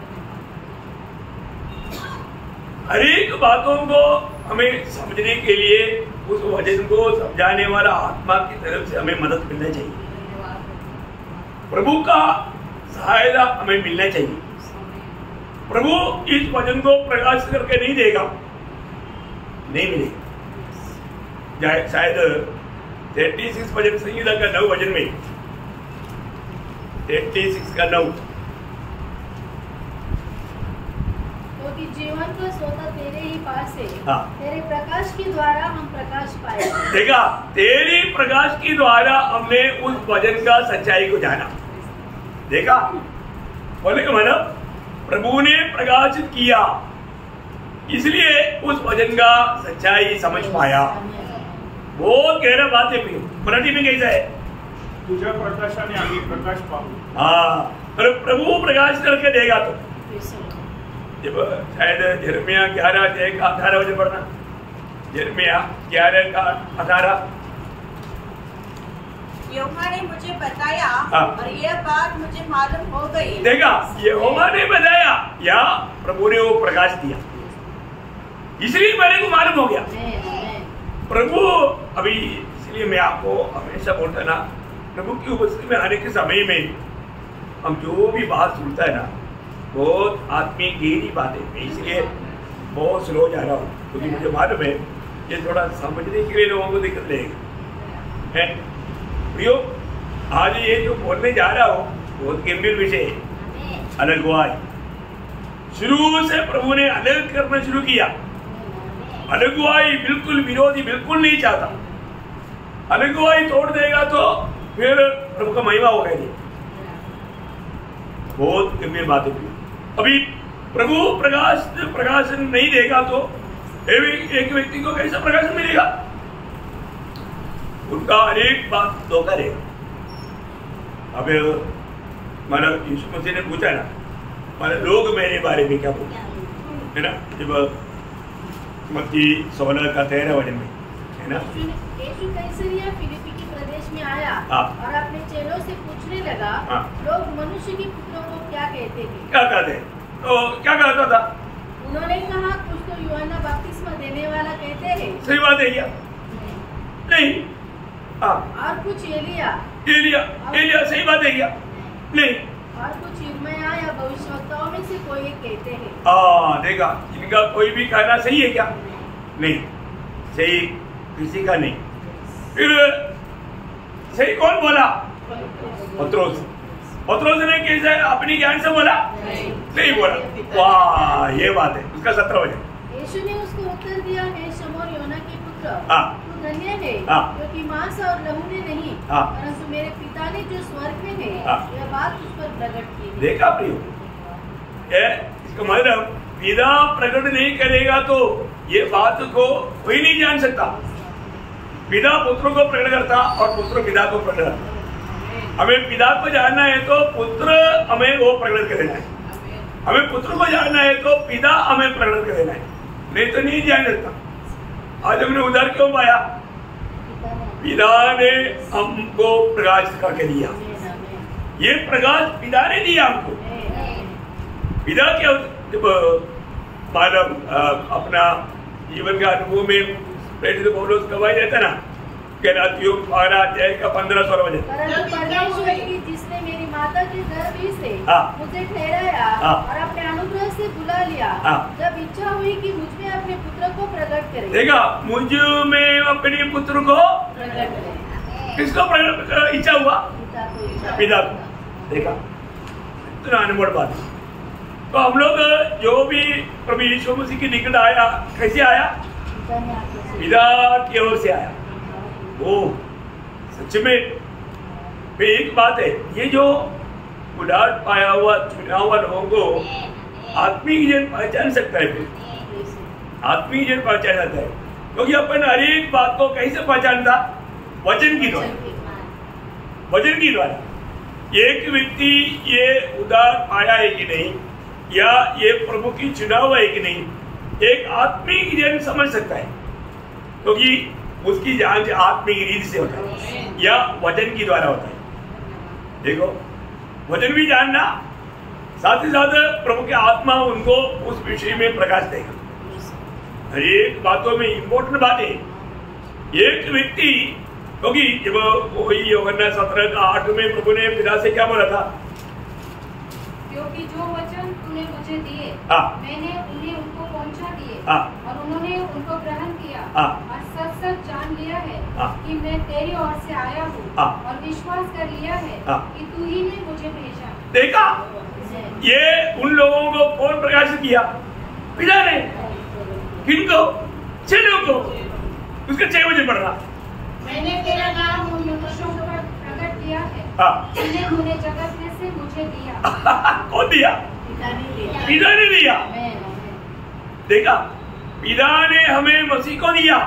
हर एक बातों को हमें समझने के लिए उस वचन को समझाने वाला आत्मा की तरफ से हमें मदद मिलना चाहिए, प्रभु का सहायता हमें मिलना चाहिए। प्रभु इस वचन को प्रकाश करके नहीं देगा, नहीं मिलेगा। शायद छत्तीस भजन संहिता का नौ भजन में, छत्तीस का नौ, क्योंकि जीवन का सोता तेरे ही पास है, हाँ। तेरे प्रकाश के द्वारा हम प्रकाश पाए। देखा, तेरी प्रकाश के द्वारा हमने उस वचन का सच्चाई को जाना। देखा, बोले कि मतलब प्रभु ने प्रकाशित किया, इसलिए उस वचन का सच्चाई समझ पाया। बहुत गहरा बात है। मराठी में कैसा है? तुझ्या प्रकाशाने आम्ही प्रकाश पाहू। हाँ, प्रभु प्रकाश करके देगा। तो जब शायद यिर्मयाह ग्यारह अध्याय का अठारह वचन पढ़ना, यिर्मयाह ग्यारह का अठारह। यहोवा ने मुझे बताया हाँ। और यह बात मुझे मालूम हो गई। देखा, यहोवा ने बताया या प्रभु ने वो प्रकाश दिया, इसलिए मेरे को मालूम हो गया। प्रभु अभी, इसलिए मैं आपको हमेशा बोलता ना, प्रभु की उपस्थिति में आने के समय में हम जो भी बात सुनता है ना, बहुत आत्मीय गहरी बात है। मैं इसलिए बहुत स्लो जा रहा हूँ क्योंकि मुझे मालूम है ये थोड़ा समझने के लिए लोगों को दिक्कत रहेगी है। प्रियो, आज ये जो बोलने जा रहा हूँ बहुत गंभीर विषय है, अलगवाई। शुरू से प्रभु ने अलग करना शुरू किया। अलगवाई बिल्कुल विरोधी बिल्कुल नहीं चाहता। अलगवाई तोड़ देगा तो फिर प्रभु का महिमा होगा नहीं। बहुत गंभीर बात है। अभी प्रभु प्रकाश प्रकाशन नहीं देगा तो एक व्यक्ति को कैसा प्रकाशन मिलेगा? उनका हर एक बात धोखा रहेगा। अब मतलब यीशु मसीह ने पूछा ना, मतलब लोग मेरे बारे में क्या बोलते है ना, जब मत्ती सोलह का तेरह वचन में है ना, यीशु कैसरिया फिलिप्पी के प्रदेश में आया हाँ। और अपने चेलों से पूछने लगा, हाँ। लोग मनुष्य के पुत्रों को क्या कहते हैं? क्या कहते हैं? तो क्या कहता था? उन्होंने कहा, कुछ तो यूहन्ना बपतिस्मा देने वाला कहते हैं। सही बात है क्या? नहीं। हाँ, और कुछ एलिया एलिया एलिया सही बात है क्या? नहीं। और कुछ यिर्मयाह या भविष्यवक्ताओं में से कोई एक कहते हैं। हाँ, देखा, इनका कोई भी कहना सही है क्या? नहीं, सही किसी का नहीं। फिर सही कौन बोला? पत्रोस। पत्रोस ने कैसे अपनी ज्ञान से बोला? नहीं बोला। वाह, ये बात है। उसका सत्रह वचन। यीशु ने उसको उत्तर दिया, हे शमौन योना के पुत्र, हाँ। तू धन्य है, हाँ। क्योंकि मांस और लहू ने नहीं, हाँ। परंतु मेरे पिता ने जो स्वर्ग में है, हाँ। यह बात उस पर प्रकट की। देखा प्रियो, ये इसका मतलब पिता प्रकट नहीं करेगा तो ये बात को कोई नहीं जान सकता। पिता पुत्र को प्रकट करता और पुत्र पिता को प्रकट करता। हमें पिता को जानना है तो पुत्र हमें वो प्रकट कर देना है, हमें पुत्र को जानना है तो पिता हमें प्रकट कर देना है, नहीं तो नहीं जान सकता। आज हमने उधार क्यों पाया? पिता ने हमको प्रकाश करके दिया। ये प्रकाश पिता ने दिया हमको। पिता क्या मानव अपना जीवन का अनुभव में प्रेरित पौलुस गवाही देता ना, गलातियों बारह अध्याय का पंद्रह सोलह वचन। परंतु परमेश्वर की जिसने मेरी माता के गर्भ ही से हाँ। मुझे ठहराया हाँ। और अपने अनुग्रह से बुला लिया, हाँ। जब इच्छा हुई कि मुझ में अपने पुत्र को प्रकट करे। देखा, मुझ में अपने पुत्र को प्रकट करे। किसको प्रकट इच्छा हुआ? पिता को इच्छा। पिता को। देखा, इतना अनमोल बात है। तो हम लोग जो भी प्रभु यीशु मसीह के निकट आया, कैसे आया? पिता ने आके से- पिता की ओर से आया। वो सच में एक बात है, ये जो उदार पाया हुआ चुना हुआ लोगों को आत्मिक जन पहचान सकता है। फिर आत्मिक जन पहचान जाता है, क्योंकि अपन हर एक बात को कैसे पहचानता? वचन की द्वारा। वचन की द्वारा एक व्यक्ति ये उदार पाया है कि नहीं, या ये प्रभु की चुना हुआ है कि नहीं, एक आत्मिक जन समझ सकता है, क्योंकि उसकी जांच आत्मिक रीति से होता है या वचन की द्वारा होता है। देखो, वचन भी जानना, साथ ही साथ प्रभु की आत्मा उनको उस विषय में प्रकाश देगा। हर एक बातों में इम्पोर्टेंट बात है। एक व्यक्ति, क्योंकि जब वही यूहन्ना सत्रह का आठ में प्रभु ने पिता से क्या बोला था? क्योंकि जो वचन तूने मुझे दिए, हाँ। मैंने उन्हें उनको पहुंचा दिए, हाँ। और उन्होंने उनको ग्रहण किया, हाँ। और सच सच जान लिया है हाँ। कि मैं तेरी ओर से आया हूँ, हाँ। और विश्वास कर लिया है हाँ। कि तू ही ने मुझे भेजा। देखा, ये उन लोगों को कौन प्रकाशित किया? पिता ने। किनको? छह को। उसका छह बजे पढ़ रहा। मैंने तेरा नाम उन मनुष्यों पर प्रकट किया है, हाँ। जिन्हें तूने जगत में से मुझे दिया। कौन दिया? पिता ने दिया। पिता ने दिया। आमेन, देखा, पिता ने हमें मसीह को दिया।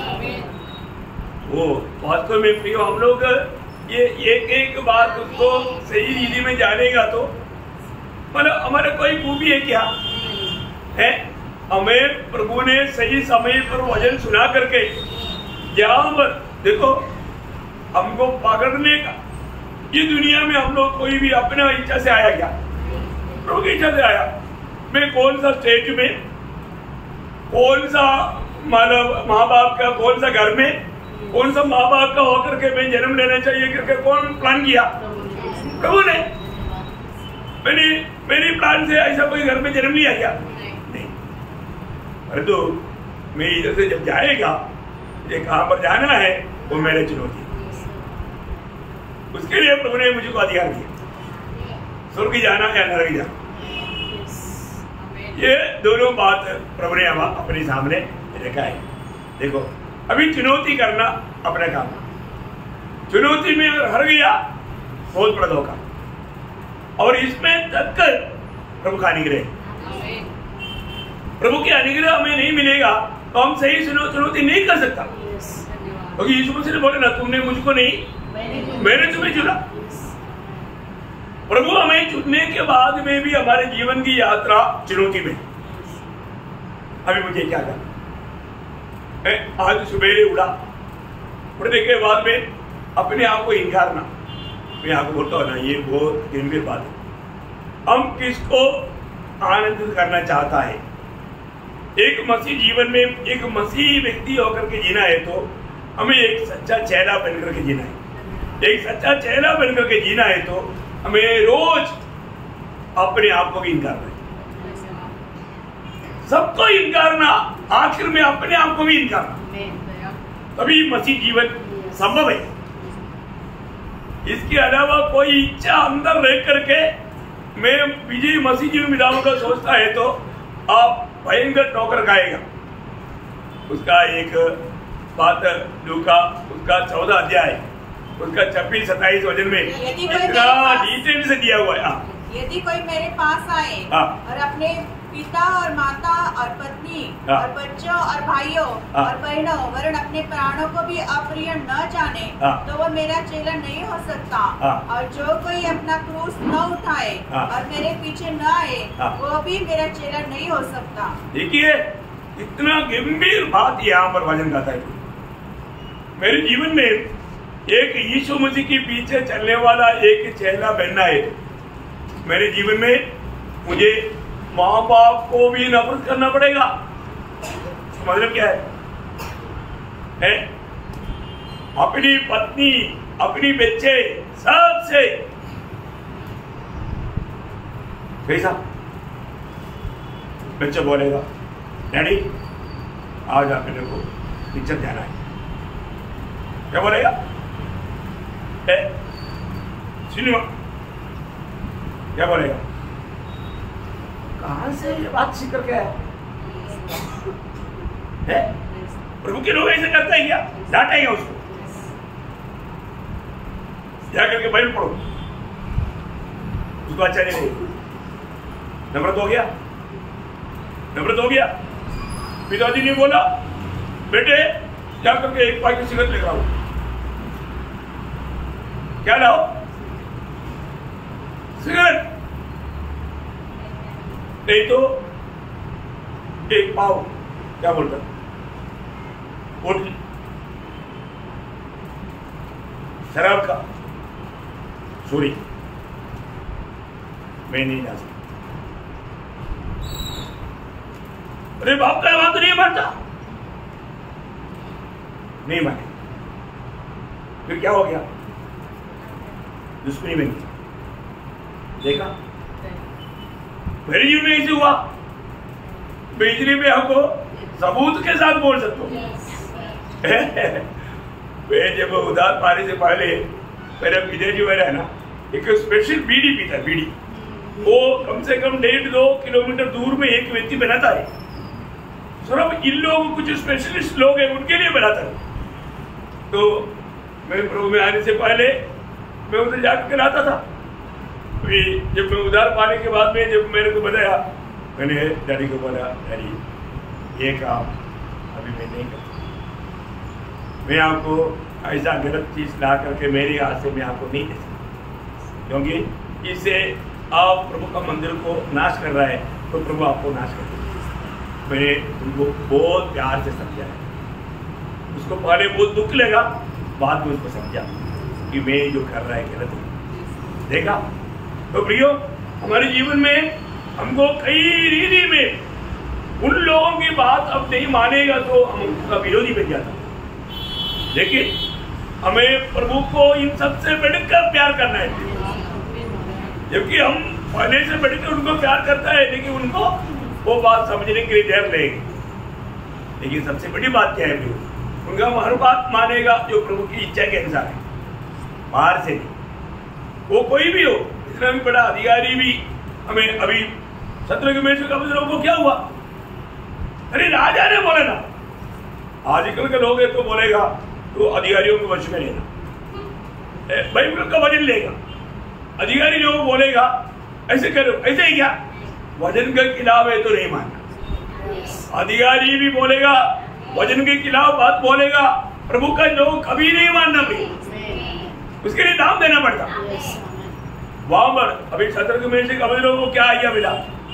वो वास्तव में प्रियो, हम लोग ये एक एक बात उसको सही रीति में जानेगा तो मतलब हमारा कोई खूबी है क्या है? हमें प्रभु ने सही समय पर वचन सुना करके जहाँ पर देखो हमको पकड़ने का, ये दुनिया में हम लोग कोई भी अपना इच्छा से आया क्या? प्रभु की इच्छा से आया। मैं कौन सा स्टेज में, कौन सा मतलब माँ बाप का, कौन सा घर में, कौन सा माँ बाप का होकर के मैं जन्म लेना चाहिए करके कौन प्लान किया? प्रभु ने। मैंने मेरी प्लान से ऐसा कोई घर में जन्म लिया क्या? नहीं। अरे तो मैं इधर से जब जाएगा, ये कहाँ पर जाना है, वो मेरे चुनौती। उसके लिए प्रभु ने मुझे को अधिकार दिया, स्वर्ग जाना या नरक जाना। ये दोनों बात प्रभु ने हम अपने सामने रखा है। देखो, अभी चुनौती करना अपना काम, चुनौती में अगर हार गया बहुत बड़ा धोखा, और इसमें तत्कर प्रभु का अनुग्रह, प्रभु के अनुग्रह हमें नहीं मिलेगा तो हम सही चुनौती नहीं कर सकता, क्योंकि यीशु मसीह ने बोला ना, तुमने मुझको नहीं, मैंने तुम्हें चुना। प्रभु हमें चुनने के बाद में भी हमारे जीवन की यात्रा चुनौती में। अभी मुझे क्या करना? आज सुबह उड़ा, उड़ने के बाद में अपने आप को इनकारना, मैं आपको बोलता हूँ ना, ये बहुत गंभीर बात है। हम किसको आनंदित करना चाहता है? एक मसीह जीवन में एक मसीह व्यक्ति होकर के जीना है तो हमें एक सच्चा चेहरा बनकर के जीना है। एक सच्चा चेहरा बनकर के जीना है तो हमें रोज अपने आप को भी इनकारना है, सबको इनकारना, आखिर में अपने आप को भी इनकारना, तभी मसीह जीवन संभव है। इसके अलावा कोई इच्छा अंदर रह करके मैं विजय मसीह जीवन बिताऊंगा सोचता है तो आप भयंकर ठोकर खाएगा। उसका एक बात लूका उसका चौदह अध्याय उसका छब्बीस सत्ताईस वचन में इतना डिटेल से दिया हुआ है। यदि कोई मेरे पास आए हाँ। और अपने पिता और माता और पत्नी हाँ। और बच्चों और भाइयों हाँ। और बहनों वरन अपने प्राणों को भी अप्रिय न जाने हाँ। तो वो मेरा चेला नहीं हो सकता। हाँ। और जो कोई अपना क्रूस न उठाए हाँ। और मेरे पीछे न आए हाँ। वो भी मेरा चेला नहीं हो सकता। देखिए, इतना गंभीर बात यहाँ पर वचन कहता है। मेरे जीवन में एक यीशु मसीह के पीछे चलने वाला एक चेला बनना है। मेरे जीवन में मुझे माँ बाप को भी नफरत करना पड़ेगा। मतलब क्या है, है? अपनी पत्नी, अपनी बच्चे, सबसे कैसा बच्चा बोलेगा, डैडी आज आप मेरे को पिक्चर जाना है, क्या बोलेगा? सिनेमा, क्या बोलेगा? कहां से ये बात सीख करके आया है? प्रभु के लोग ऐसे करते हैं क्या? डांटेंगे उसको, जाकर के बाइबल पढ़ो, उसको अच्छा नहीं लगेगा। नफरत हो गया, नफरत हो गया। पिताजी ने बोला, बेटे जाकर के एक पैकेट सिगरेट लेकर आओ। क्या लाओ? सिगरेट, नहीं तो एक पाव, क्या बोलता, बोतल शराब का। सॉरी, मैं नहीं जा सकता। अरे बाप का बात तो नहीं मानता, नहीं माने। फिर क्या हो गया? दुश्मनी बन गई। देखा, मेरे जीवन में ऐसे हुआ। बिजली में हमको सबूत के साथ बोल सकते हो। मैं जब उधार पाने से पहले मेरा पिताजी वाला है ना, एक स्पेशल बीड़ी पीता, बीड़ी वो कम से कम डेढ़ दो किलोमीटर दूर में एक व्यक्ति बनाता है। सर अब इन लोग कुछ स्पेशलिस्ट लोग हैं, उनके लिए बनाता है। तो मैं प्रभु में आने से पहले मैं उधर जाकर के लाता था। जब मैं उधार पाने के बाद में जब मेरे को बताया, मैंने डैडी को बोला, डैडी ये काम अभी मैं नहीं करता, मैं आपको ऐसा गलत चीज ला करके मेरे हाथ से मैं आपको नहीं दे सकता, क्योंकि इससे आप प्रभु का मंदिर को नाश कर रहा है, तो प्रभु आपको नाश कर देगा। मैंने उनको बहुत प्यार से समझाया। उसको पहले बहुत दुख लगा, बाद में उसको समझा कि मैं जो कर रहा है गलत है। देखा तो प्रियो, हमारे जीवन में हमको कई रीति में उन लोगों की बात अब नहीं मानेगा तो हम उनका विरोधी बन जाता। लेकिन हमें प्रभु को इन सबसे बढ़कर प्यार करना है, जबकि हम पहले से बढ़कर उनको प्यार करता है, लेकिन उनको वो बात समझने के लिए देर लगेगी। लेकिन सबसे बड़ी बात क्या है, उनका हर बात मानेगा जो प्रभु की इच्छा के अनुसार है, बाहर से नहीं। वो कोई भी हो, इतना भी बड़ा अधिकारी भी। हमें अभी सत्रह में को क्या हुआ? अरे राजा ने बोला ना, आजकल के लोग है तो बोलेगा तो अधिकारियों को वश में लेना, बाइबल का वजन लेगा। अधिकारी लोग बोलेगा ऐसे करो, ऐसे ही क्या वजन के खिलाफ है तो नहीं मानना। अधिकारी भी बोलेगा वजन के खिलाफ बात बोलेगा, प्रभु का लोग कभी नहीं मानना भी, उसके लिए दाम देना पड़ता। वहां पर अभी सत्रह में से कभी लोगों को क्या आज्ञा मिला?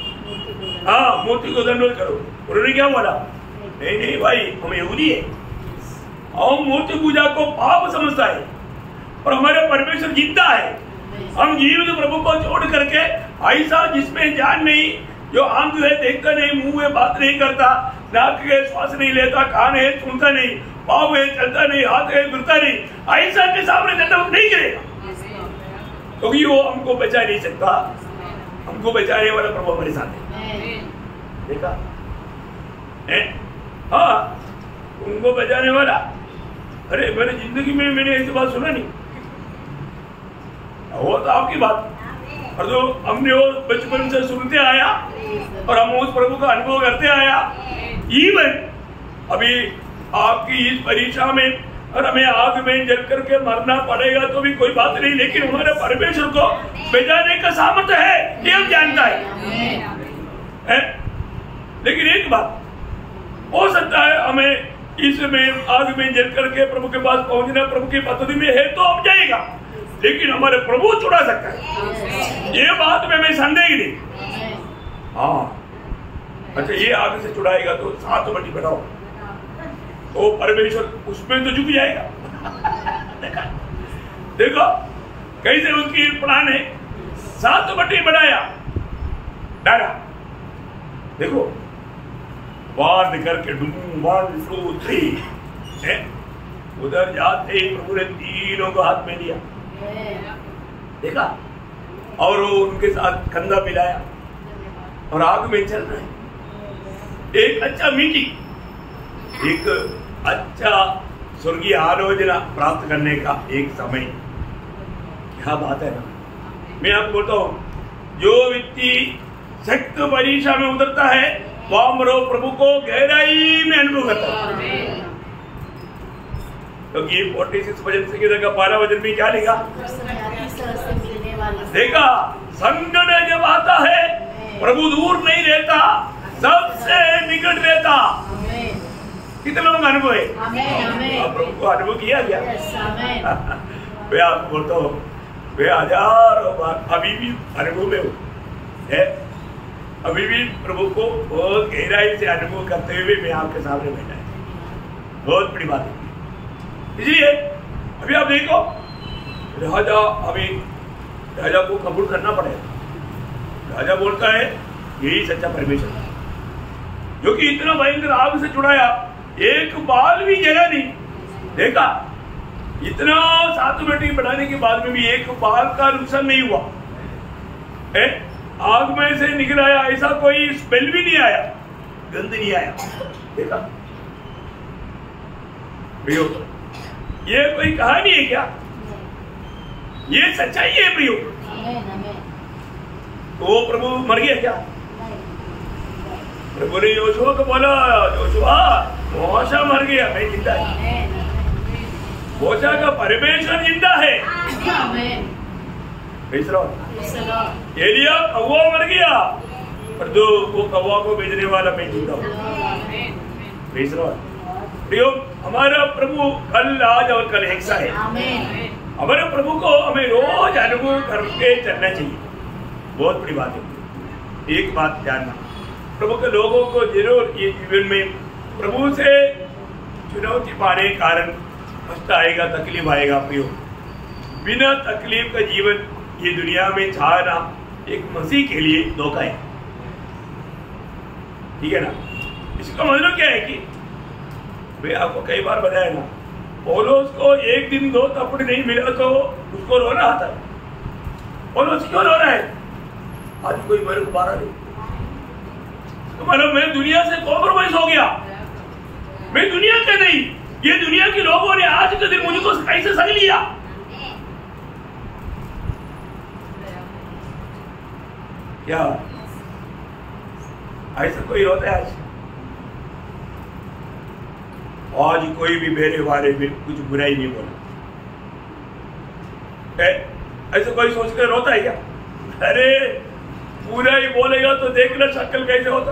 हाँ, मूर्ति को दंडोत करो। उन्होंने क्या बोला? नहीं नहीं भाई, हम यहूदी है, हम मूर्ति पूजा को पाप समझता है और हमारे परमेश्वर जिंदा है। हम जीवित प्रभु को छोड़ करके ऐसा जिसमें जान नहीं, जो आंख है देखता नहीं, मुंह है बात नहीं करता, नाक है श्वास नहीं लेता, कान है सुनता नहीं, पाँव है चलता नहीं, हाथ है गिरता नहीं, ऐसा के सामने दंडवत नहीं करेगा, क्योंकि वो हमको बचा नहीं सकता। हमको बचाने वाला प्रभु हमारे साथ है। देखा है? हाँ, उनको बचाने वाला। अरे मैंने जिंदगी में मैंने ऐसी बात सुना नहीं। वो तो आपकी बात, और जो हमने वो बचपन से सुनते आया और हम उस प्रभु का अनुभव करते आया। इवन अभी आपकी इस परीक्षा में और हमें आग में जल करके मरना पड़ेगा तो भी कोई बात नहीं, लेकिन हमारे परमेश्वर को बचाने का सामर्थ्य है, ये हम जानता है, है? लेकिन एक बात हो सकता है, हमें इसमें आग में जल करके प्रभु के पास पहुंचना प्रभु की पद्धति में है तो हम जाएगा, लेकिन हमारे प्रभु छुड़ा सकता है, ये बात में मैं संदेह नहीं। हाँ, अच्छा, ये आग से छुड़ाएगा तो सात बटी बनाओ, वो परमेश्वर उसमें तो झुक जाएगा। देखो कैसे उनकी प्राण है, सात बटे बढ़ाया डाला। देखो वार करके वन टू थ्री उधर जाते ही प्रभु ने तीनों को हाथ में लिया, देखा, और वो उनके साथ कंधा मिलाया और आग में चल रहे हैं। एक अच्छा मीटिंग, एक अच्छा स्वर्गीय आलोचना प्राप्त करने का एक समय, क्या बात है ना। मैं आपको बोलता हूं, जो व्यक्ति सख्त परीक्षा में उतरता है वह मरो प्रभु को गहराई में अनुभव करता है। क्योंकि तो छियालीस वजन से की जगह बारह वजन में क्या लिखा, देखा, संकट जब आता है प्रभु दूर नहीं रहता, सबसे निकट रहता। कितने लोग अनुभव है, प्रभु को अनुभव किया गया। मैं आपको बोलता हूँ, वे हजारों बार अभी भी अनुभव में हूँ, अभी भी प्रभु को बहुत गहराई से अनुभव करते हुए मैं आपके सामने बैठा है। बहुत बड़ी बात है। इसलिए अभी आप देखो, राजा अभी राजा को कबूल करना पड़ेगा। राजा बोलता है यही सच्चा परमेश्वर है, जो कि इतना भयंकर आग से छुड़ाया, एक बाल भी जला नहीं। देखा, इतना सात बेटी बढ़ाने के बाद में भी एक बाल का नुकसान नहीं हुआ है। आग में से निकल आया, ऐसा कोई स्मेल भी नहीं आया, गंध नहीं आया। देखा प्रियो, ये कोई कहानी है क्या, ये सच्चाई है प्रियो। तो वो प्रभु मर गया क्या? प्रभु ने योशुआ को बोला, योशुआ मोशा मर गया, मैं जिंदा है। मोशा का परमेश्वर जिंदा है। एलिया कौवा मर गया, पर जो वो कौवा को भेजने वाला मैं जिंदा हूँ। प्रियो, हमारा प्रभु कल, आज और कल एक सा है। हमारे प्रभु को हमें रोज अनुभव करके चलना चाहिए। बहुत बड़ी बात है। एक बात जानना, प्रभु के लोगों को जरूर ये जीवन में प्रभु से चुनौती पाने के कारण कष्ट आएगा, तकलीफ आएगा। प्रियो, बिना तकलीफ का जीवन ये दुनिया में चाहना एक मसीह के लिए धोखा है। ठीक है ना। इसका मतलब क्या है कि मैं आपको कई बार बताया ना, पौलुस को एक दिन दो थप्पड़ नहीं मिला तो उसको रोना आता है। पौलुस क्यों रो रहा है? आज कोई मेरे को मारा नहीं, तो मतलब मैं दुनिया से कॉम्प्रोमाइज हो गया, मैं दुनिया का नहीं, ये दुनिया के लोगों ने आज के दिन मुझको कैसे संग लिया। क्या ऐसा कोई होता है? आज आज कोई भी मेरे बारे में कुछ बुराई नहीं बोला, ऐसा कोई सोच कर रोता है क्या? अरे पूरा ही बोलेगा तो देखना शक्ल कैसे होता।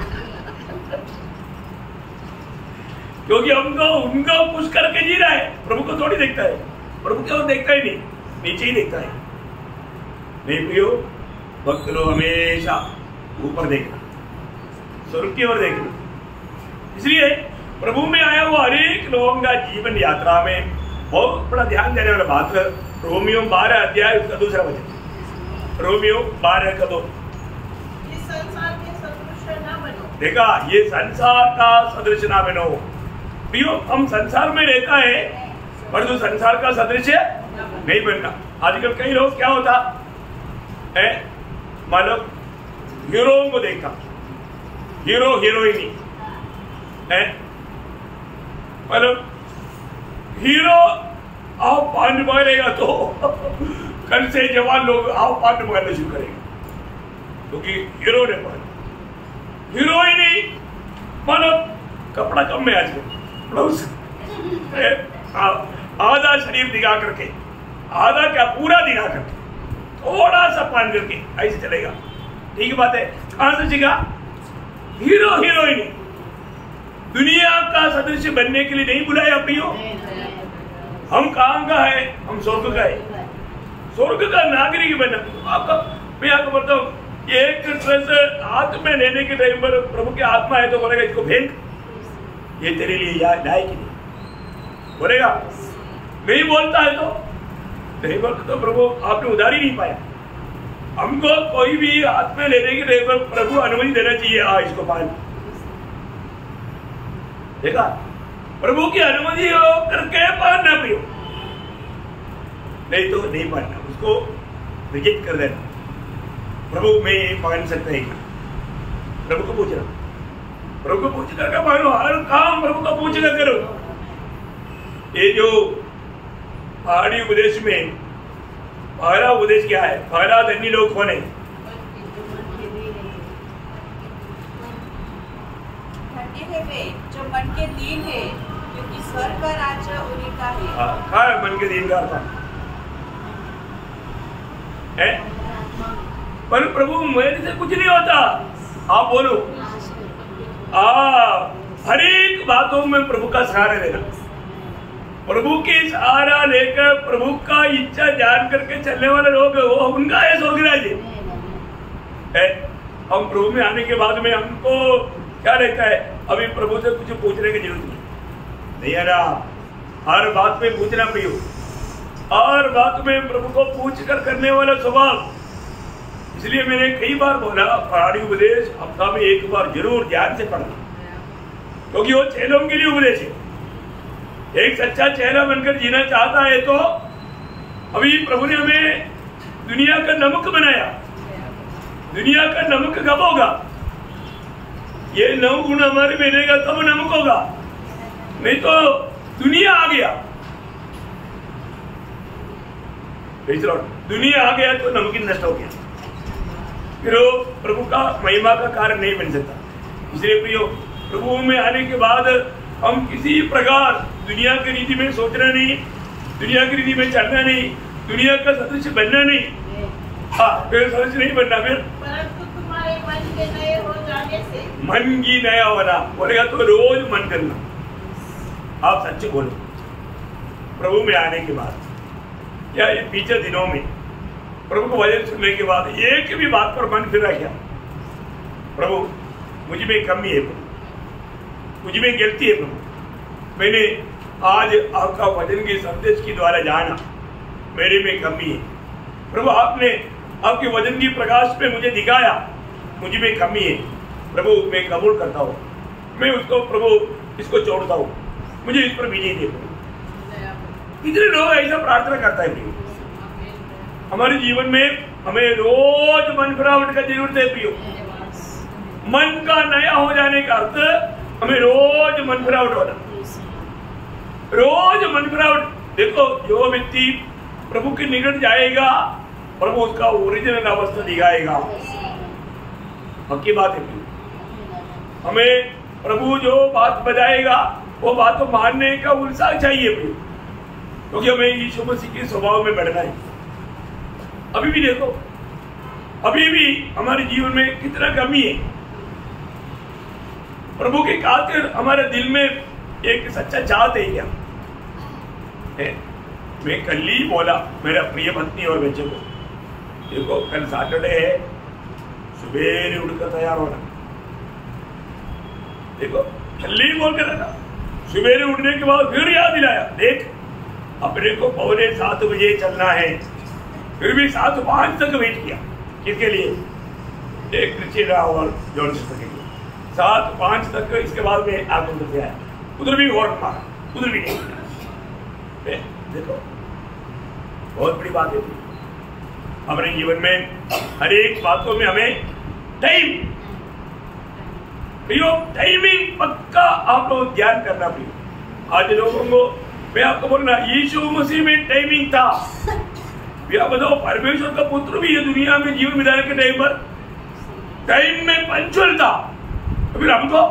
क्योंकि हमको उनका पुश करके जी रहा है, प्रभु को थोड़ी देखता है। प्रभु क्यों देखता ही नहीं, नीचे ही देखता है। नहीं प्रियो, भक्त लोग हमेशा ऊपर देखना, स्वर्ग की ओर देखना। इसलिए प्रभु में आया हुआ हर एक लोगों का जीवन यात्रा में बहुत बड़ा ध्यान देने वाला बात है। रोमियो बारह अध्याय उसका दूसरा वचन, रोमियो बारह का दो। इस संसार के सदृश न बनो। देखा, ये संसार का सदृश ना बनो। प्रियो, हम संसार में रहता है पर जो संसार का सदृश नहीं बनना। आजकल कई लोग क्या होता है, मानो हीरो को देखा, हीरो हीरोइनी है, मतलब हीरो आओ पान मारेगा तो कल से जवान लोग आओ पान मारना शुरू करेंगे, क्योंकि हीरो ने पान। हीरोइनी मतलब कपड़ा कम में आजकल ब्लाउज आधा शरीर दिखा करके, आधा क्या पूरा दिखा करके, थोड़ा सा पान करके ऐसे चलेगा। ठीक बात है। कहां से सीखा? हीरो हीरोइनी। दुनिया का सदस्य बनने के लिए नहीं बुलाया प्रियो। हम कहां का है? हम स्वर्ग का है, स्वर्ग का नागरिक बनना। आपका मैं आपको बताऊं, एक ड्रेस हाथ में लेने के टाइम पर प्रभु की आत्मा है तो बोलेगा इसको फेंक, ये तेरे लिए लायक ही नहीं, बोलेगा? नहीं बोलता है तो नहीं बोलता तो प्रभु आपने उधार ही नहीं पाया। हमको कोई भी हाथ में लेने के लिए प्रभु अनुमति देना चाहिए। आ इसको पान देखा, प्रभु की अनुमति हो करके पानना प्रियो, नहीं तो नहीं पानना, उसको रिजेक्ट कर देना। प्रभु मैं ये मान सकता है क्या? प्रभु को पूछना, प्रभु को पूछ कर मानो, हर काम प्रभु को पूछ कर करो। ये जो पहाड़ी उपदेश में पहला उपदेश क्या है? पहला धनी लोग कौन है? जो मन के दीन है, क्योंकि स्वर्ग का राज्य उन्हीं का है। हाँ, क्या है मन के दीन का अर्थ? है पर प्रभु मेरे से कुछ नहीं होता, आप बोलो। आ हर एक बातों में प्रभु का सहारा लेना, प्रभु की सहारा लेकर प्रभु का इच्छा जान करके चलने वाले लोग वो उनका है स्वर्ग राज्य है। हम प्रभु में आने के बाद में हमको क्या रहता है? अभी प्रभु से कुछ पूछने की जरूरत नहीं, नहीं है ना? हर बात में पूछना प्रियो, हर बात में प्रभु को पूछ कर करने वाला स्वभाव। इसलिए मैंने कई बार बोला, पहाड़ी उपदेश हफ्ता में एक बार जरूर ध्यान से पढ़ना, क्योंकि वो चेलों के लिए उपदेश है। एक सच्चा चेला बनकर जीना चाहता है तो अभी प्रभु ने हमें दुनिया का नमक बनाया। दुनिया का नमक कब होगा? ये नौ गुण हमारे में रहेगा तब नमक होगा, नहीं तो दुनिया आ गया, दुनिया आ गया तो नमकीन नष्ट हो गया, फिर वो प्रभु का महिमा का कारण नहीं बन सकता। इसलिए प्रियो, प्रभु में आने के बाद हम किसी प्रकार दुनिया की रीति में सोचना नहीं, दुनिया की रीति में चलना नहीं, दुनिया का सदस्य बनना नहीं। हाँ, फिर सदस्य नहीं बनना, फिर परंतु तुम्हारे मन के नए हो जाने से, मन की नया होना बोलेगा तो रोज मन करना। आप सच्चे बोलो, प्रभु में आने के बाद क्या ये पीछे दिनों में प्रभु को वचन सुनने के बाद एक भी बात पर मन फिर क्या? प्रभु मुझ में कमी है, प्रभु मुझ में गलती है, प्रभु मैंने आज आपका वचन के संदेश के द्वारा जाना, मेरे में कमी है। प्रभु आपने आपके वचन की प्रकाश पे मुझे दिखाया, मुझ में कमी है। प्रभु मैं कबूल करता हूँ, मैं उसको प्रभु इसको छोड़ता हूँ, मुझे इस पर विजय दे। कितने लोग ऐसा प्रार्थना करता है? हमारे जीवन में हमें रोज मन फिरावट का जरूरत है प्रियो। मन का नया हो जाने का अर्थ हमें रोज मन फिरावट होना, रोज मन फिरावट। देखो, जो व्यक्ति प्रभु के निकट जाएगा प्रभु उसका ओरिजिनल अवस्था दिखाएगा। पक्की बात है, हमें प्रभु जो बात बताएगा वो बात तो मानने का उत्साह चाहिए प्रियो, क्योंकि हमें यीशु मसीह के स्वभाव में बढ़ना है। अभी भी देखो, अभी भी हमारे जीवन में कितना कमी है। प्रभु के खातिर हमारे दिल में एक सच्चा चाहत है क्या है? मैं कल ही बोला मेरा प्रिय पत्नी और बच्चे को, देखो कल सैटरडे है, सुबह उठकर तैयार होना। देखो कल ही बोल कर रखा, सुबह उठने के बाद फिर याद दिलाया, देख अपने को पौने सात बजे चलना है। फिर भी सात पांच तक वेट किया, किसके लिए? एक क्रिस्टिना और जॉन सिस्टर के लिए। सात पांच तक, इसके बाद में आगे उधर से आया, उधर भी और मारा, उधर भी नहीं। देखो बहुत बड़ी बात है हमारे जीवन में, हर एक बातों में हमें टाइम प्रियो, टाइमिंग पक्का आप लोग ध्यान करना प्रियो। आज लोगों को मैं आपको बोलना, यीशु मसीह में टाइमिंग था। भैया बताओ, परमेश्वर का पुत्र भी ये दुनिया में जीवन बिताने के टाइम पर टाइम में पंचुअल था, तो फिर हमको,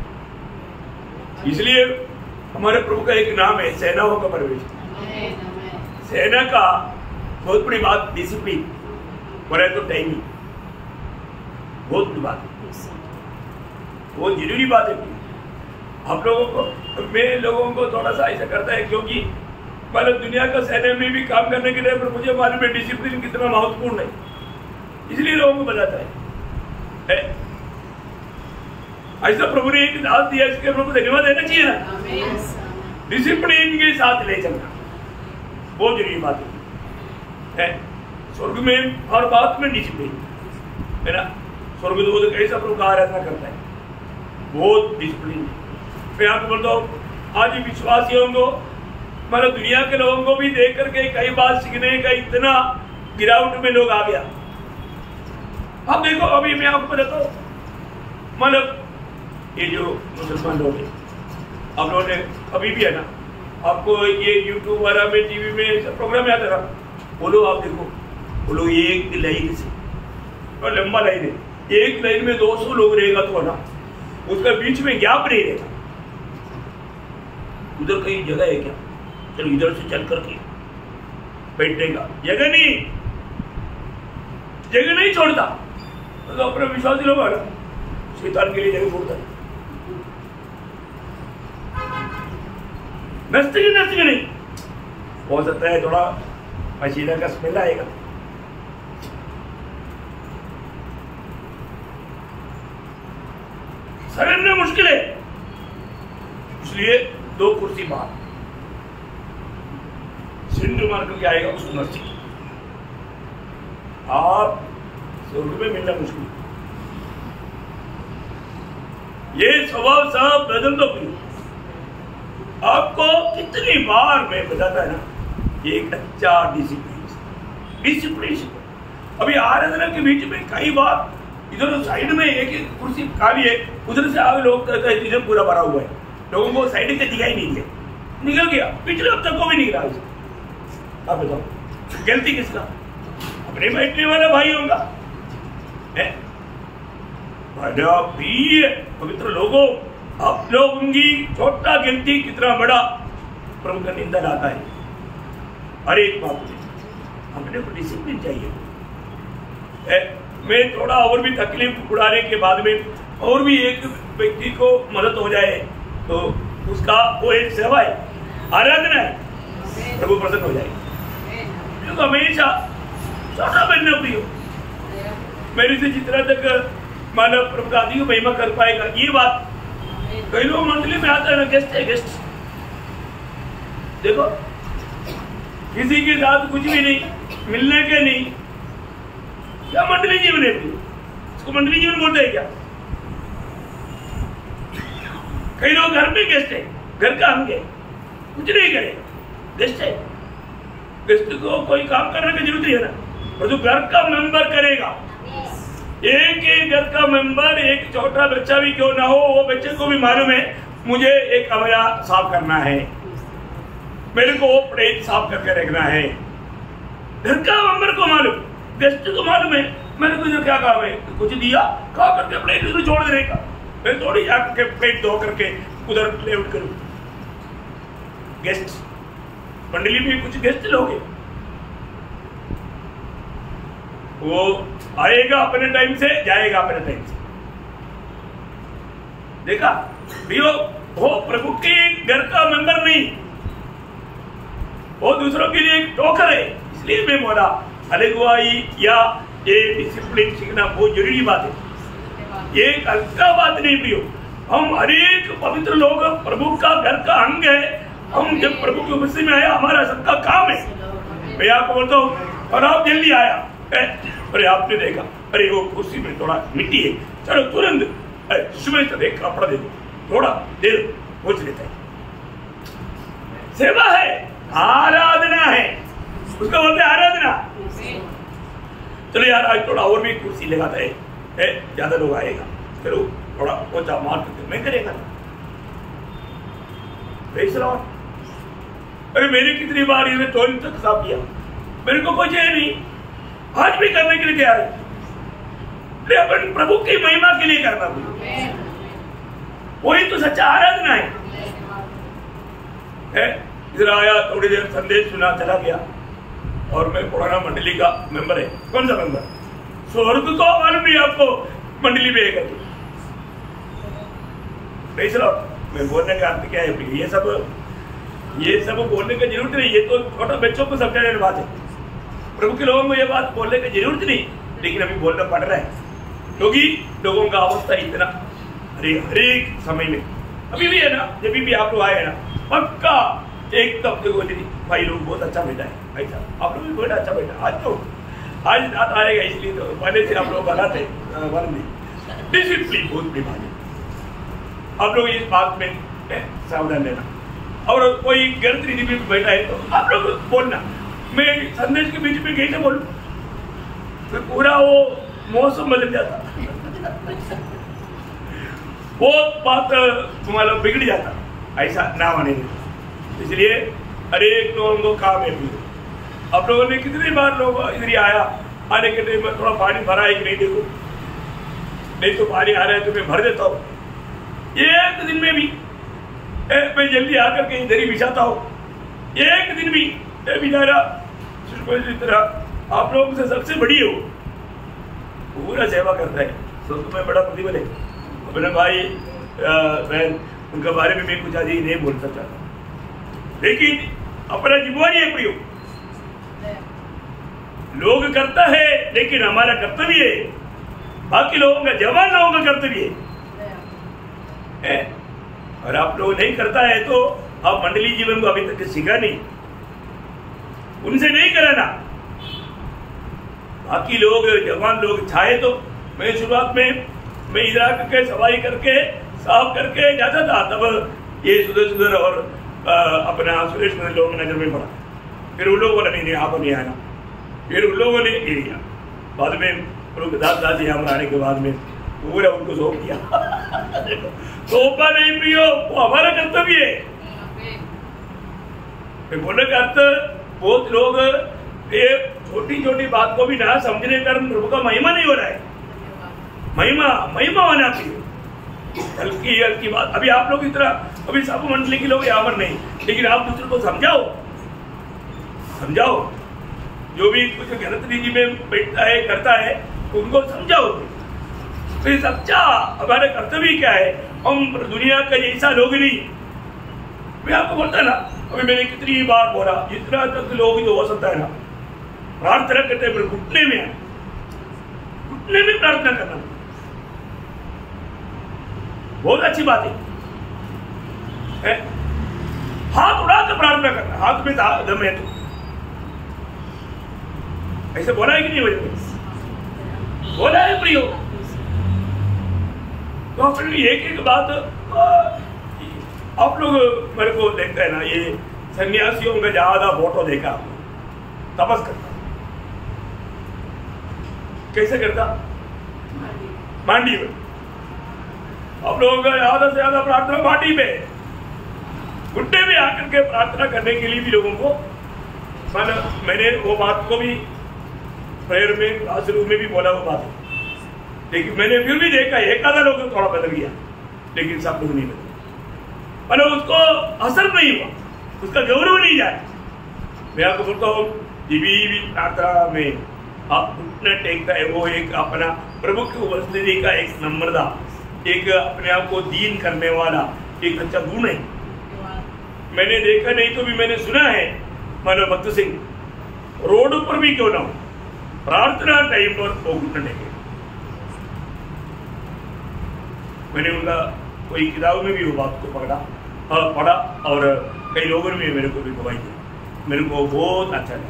इसलिए हमारे प्रभु का एक नाम है सेनाओं का परमेश्वर। सेना का बहुत बड़ी बात डिसिप्लिन, बोले तो टाइमिंग, बहुत बड़ी बात है, बहुत जरूरी बात है। आप लोगों को, मैं लोगों को थोड़ा सा ऐसा करता है, क्योंकि मतलब दुनिया का सेना में भी काम करने के लिए पर मुझे मालूम है डिसिप्लिन कितना महत्वपूर्ण है, इसलिए लोगों को बताता है, है? ऐसा प्रभु ने एक दास दिया, इसके प्रभु धन्यवाद देना चाहिए ना। डिसिप्लिन के साथ ले चलना बहुत जरूरी बात है। स्वर्ग में हर बात में डिसिप्लिन है ना। स्वर्गदूत कैसा प्रभु का आराधना करता है, बहुत डिसिप्लिन। मैं आपको बोलता हूँ आज विश्वासियों को मतलब दुनिया के लोगों को भी देख करके कई बात सीखने का इतना गिरावट में लोग आ गया। अब देखो अभी मैं आपको बताता हूँ मतलब ये जो मुसलमान लोग हैं, आप लोगों ने अभी भी है ना, आपको ये यूट्यूब वगैरह में टीवी में सब प्रोग्राम में आता रहा, बोलो आप देखो, बोलो एक लाइन से और लंबा लाइन है, एक लाइन में दो सौ लोग रहेगा तो ना उसका बीच में गैप नहीं रहेगा। उधर कहीं जगह है क्या, चलो इधर से चल करके बैठने का जगह नहीं, जगह नहीं छोड़ता तो अपने विश्वासी लोग है ना शैतान के लिए जगह छोड़ता है। नस्ते की नस्ते नहीं हो सकता है, थोड़ा पसीना का स्मेल आएगा, सरना मुश्किल है, इसलिए दो कुर्सी बाहर सिंधु मार करके आएगा उस नर्सी, आप स्वर्ग में मिलना मुश्किल। ये स्वभाव सब बदल दो प्रिय। आपको कितनी बार मैं बताता है ना, एक अच्छा डिसिप्लिन डिसिप्लिन अभी आराधना के बीच में कई बार इधर साइड में एक एक कुर्सी खाली है, उधर से आगे लोग इधर पूरा भरा हुआ है, लोगों को साइड से दिखाई नहीं दिया, निकल गया, पिछले हफ्ते को भी निकला। आप बताओ गलती किसका, अपने बैठने वाला भाई होगा। पवित्र लोगों, आप लोगों की छोटा गलती कितना बड़ा प्रभु का निंदन आता है। हर एक बात में अपने को डिसिप्लिन चाहिए। ए, मैं थोड़ा और भी तकलीफ उड़ाने के बाद में और भी एक व्यक्ति को मदद हो जाए तो उसका वो एक सेवा है, आराधना है, प्रभु प्रसन्न हो जाएगा। क्योंकि हमेशा छोटा बनना प्रिय, मेरे से जितना तक मानव प्रभु का आदि को महिमा कर पाएगा ये बात। कई लोग मंडली में आते हैं ना, गेस्ट है गेस्ट, देखो किसी के साथ कुछ भी नहीं, मिलने के नहीं, क्या मंडली जीवन है? इसको मंडली जीवन बोलते हैं क्या? कई लोग घर में गेस्ट है, घर का अंग है, कुछ नहीं करेगा, गेस्ट है। गेस्ट को कोई काम करने की जरूरत नहीं है ना, और जो घर का मेंबर करेगा, एक एक घर का मेंबर, एक छोटा बच्चा भी क्यों ना हो, वो बच्चे को भी मालूम है मुझे एक कमरा साफ करना है, मेरे को वो प्लेट साफ करके रखना है। घर का मेंबर को मालूम, गेस्ट को मालूम है मैंने तुझे क्या काम है, कुछ दिया खा करके प्लेट उधर छोड़ देने का, मैं थोड़ी जाकर के प्लेट धो करके उधर लेआउट करूं। गेस्ट मंडली में कुछ गेस्ट लोग हैं, वो आएगा अपने टाइम से, जाएगा अपने टाइम से। देखा भैया, वो प्रभु के घर का मेंबर नहीं, वो दूसरों के लिए एक टोकर है। इसलिए मैं बोला अगुवाई या ये डिसिप्लिन सीखना बहुत जरूरी बात है, ये एक हल्का बात नहीं प्रियो। हम हर एक पवित्र लोग प्रभु का घर का अंग है। हम जब प्रभु के उपस्थिति में आया, हमारा सबका काम है। मैं आपको बोलता हूँ, और आप जल्दी आया, अरे आपने देखा, अरे वो कुर्सी में थोड़ा मिट्टी है, चलो तुरंत सुबह तो एक कपड़ा दे दो, थोड़ा दे दो, पूछ लेते हैं। सेवा है, आराधना है, उसको बोलते हैं आराधना। चलो यार आज थोड़ा और भी कुर्सी लगाता है, है ज्यादा लोग आएगा, चलो थोड़ा पोछा मार करके मैं करेगा। अरे मेरी कितनी बार इन्हें टोन तक साफ किया, मेरे को कुछ है नहीं, आज भी करने के लिए तैयार है। अपन प्रभु की महिमा के लिए करना, वही तो सच्चा आराधना है। इधर आया, थोड़ी देर संदेश सुना, चला गया, और मैं पुराना मंडली का मेंबर है। कौन सा मेंबर? स्वर्ग को मालूम नहीं आपको मंडली में है। मैं बोलने का अर्थ क्या है, ये सब ये सब बोलने की जरूरत नहीं, ये तो छोटा बच्चों को समझाने वाली बात है। प्रभु के लोगों को ये बात बोलने की जरूरत नहीं, लेकिन अभी बोलना पड़ रहा है क्योंकि लोगों का अवस्था इतना हरे हर एक समय में अभी भी है ना, जब भी आप लोग आए ना पक्का एक तब देखो भाई लोग बहुत अच्छा बैठा है, भाई साहब आप लोग भी बहुत अच्छा बैठा। आज तो आज रात आएगा इसलिए तो पहले से आप लोग बना थे डिसिप्लिन बहुत बड़ी बात है। आप लोग इस बात में सावधान रहना, और कोई गलत रीति में बैठा है तो आप लोग बोलना। मैं संदेश के बीच में कैसे बोलूं, तो पूरा वो मौसम बदल जाता, वो बात तुम्हारा बिगड़ जाता, ऐसा ना माने। इसलिए अरे लोगों को काम है। आप लोगों ने कितनी बार लोग इधर ही आया, आने के टाइम में थोड़ा पानी भरा है कि नहीं, देखो नहीं तो पानी आ रहा है तो मैं भर देता हूँ। एक दिन में भी ए, मैं जल्दी आकर के इधर ही बिछाता हूँ। एक दिन भी बेचारा तरह आप लोगों से सबसे बड़ी हो, पूरा सेवा करता है, तो तुम्हें बड़ा प्रतिबल है। अपने भाई बहन उनके बारे में मैं कुछ आज ही नहीं बोल सकता, लेकिन अपना जिम्मेवारी है प्रियो, लोग करता है लेकिन हमारा कर्तव्य है, बाकी लोगों का जवान लोगों का कर्तव्य है। और आप लोग नहीं करता है तो आप मंडली जीवन को अभी तक सीखा नहीं, उनसे नहीं कराना। बाकी लोग जवान लोग चाहे तो मैं शुरुआत में मैं इधर आकर सफाई करके साफ करके जाता था, तब ये सुधर सुधर और आ, अपना सुरेश लोगों की नजर में पड़ा। फिर उन लोगों ने नहीं, नहीं आप नहीं आना, फिर उन लोगों ने ये लिया। बाद में दास दास यहाँ पर आने के बाद में पूरा उनको सौंप दिया। सौंपा नहीं प्रियो, वो हमारा कर्तव्य है। बोलने का अर्थ बहुत लोग ये छोटी छोटी बात को भी ना समझने का प्रभु का महिमा नहीं हो रहा है। महिमा महिमा होना चाहिए, हल्की हल्की बात। अभी आप लोग इतना अभी सब मंडली के लोग यहाँ पर नहीं, लेकिन आप दूसरे को समझाओ समझाओ जो भी कुछ गलत रीति में बैठता है करता है उनको समझाओ। तो ये समझा हमारा कर्तव्य क्या है, हम दुनिया का जैसा लोग नहीं। मैं आपको बोलता ना, अभी मैंने कितनी बार बोला, जितना तक लोग जो हो सकता है ना प्रार्थना करते हैं, घुटने में घुटने में प्रार्थना करना बहुत अच्छी बात है, है? हाथ उड़ा कर प्रार्थना करना, हाथ में दम है तो ऐसे बोला है कि नहीं वजह बोला है प्रियो। तो फिर एक एक बात आप लोग मेरे को देखते हैं ना, ये सन्यासियों का ज्यादा फोटो देखा, तपस करता कैसे करता, मांडी में। आप लोगों का ज्यादा से ज्यादा प्रार्थना माटी में, घुटने में आकर के प्रार्थना करने के लिए भी लोगों को मैंने मैंने वो बात को भी प्रेयर में क्लासरूम में भी बोला वो बात, लेकिन मैंने फिर भी देखा एक आधा लोग थोड़ा बदल गया, लेकिन सब लोग नहीं बदले। पर उसको असर नहीं हुआ, उसका गौरव नहीं जाए। मैं आपको बोलता हूँ भी प्रार्थना में आप घुटना टेकता है, वो एक अपना प्रभु की उपस्थिति का एक नम्रता, एक अपने आप को दीन करने वाला एक अच्छा गुण है। मैंने देखा नहीं तो भी मैंने सुना है, मानो भक्त सिंह रोड पर भी क्यों ना हो प्रार्थना टाइम पर वो घुटने टेके। मैंने उनका कोई किताब में भी वो बात को पकड़ा और पढ़ा, और कई लोगों ने मेरे को भी गवाही दी, मेरे को बहुत अच्छा लगा।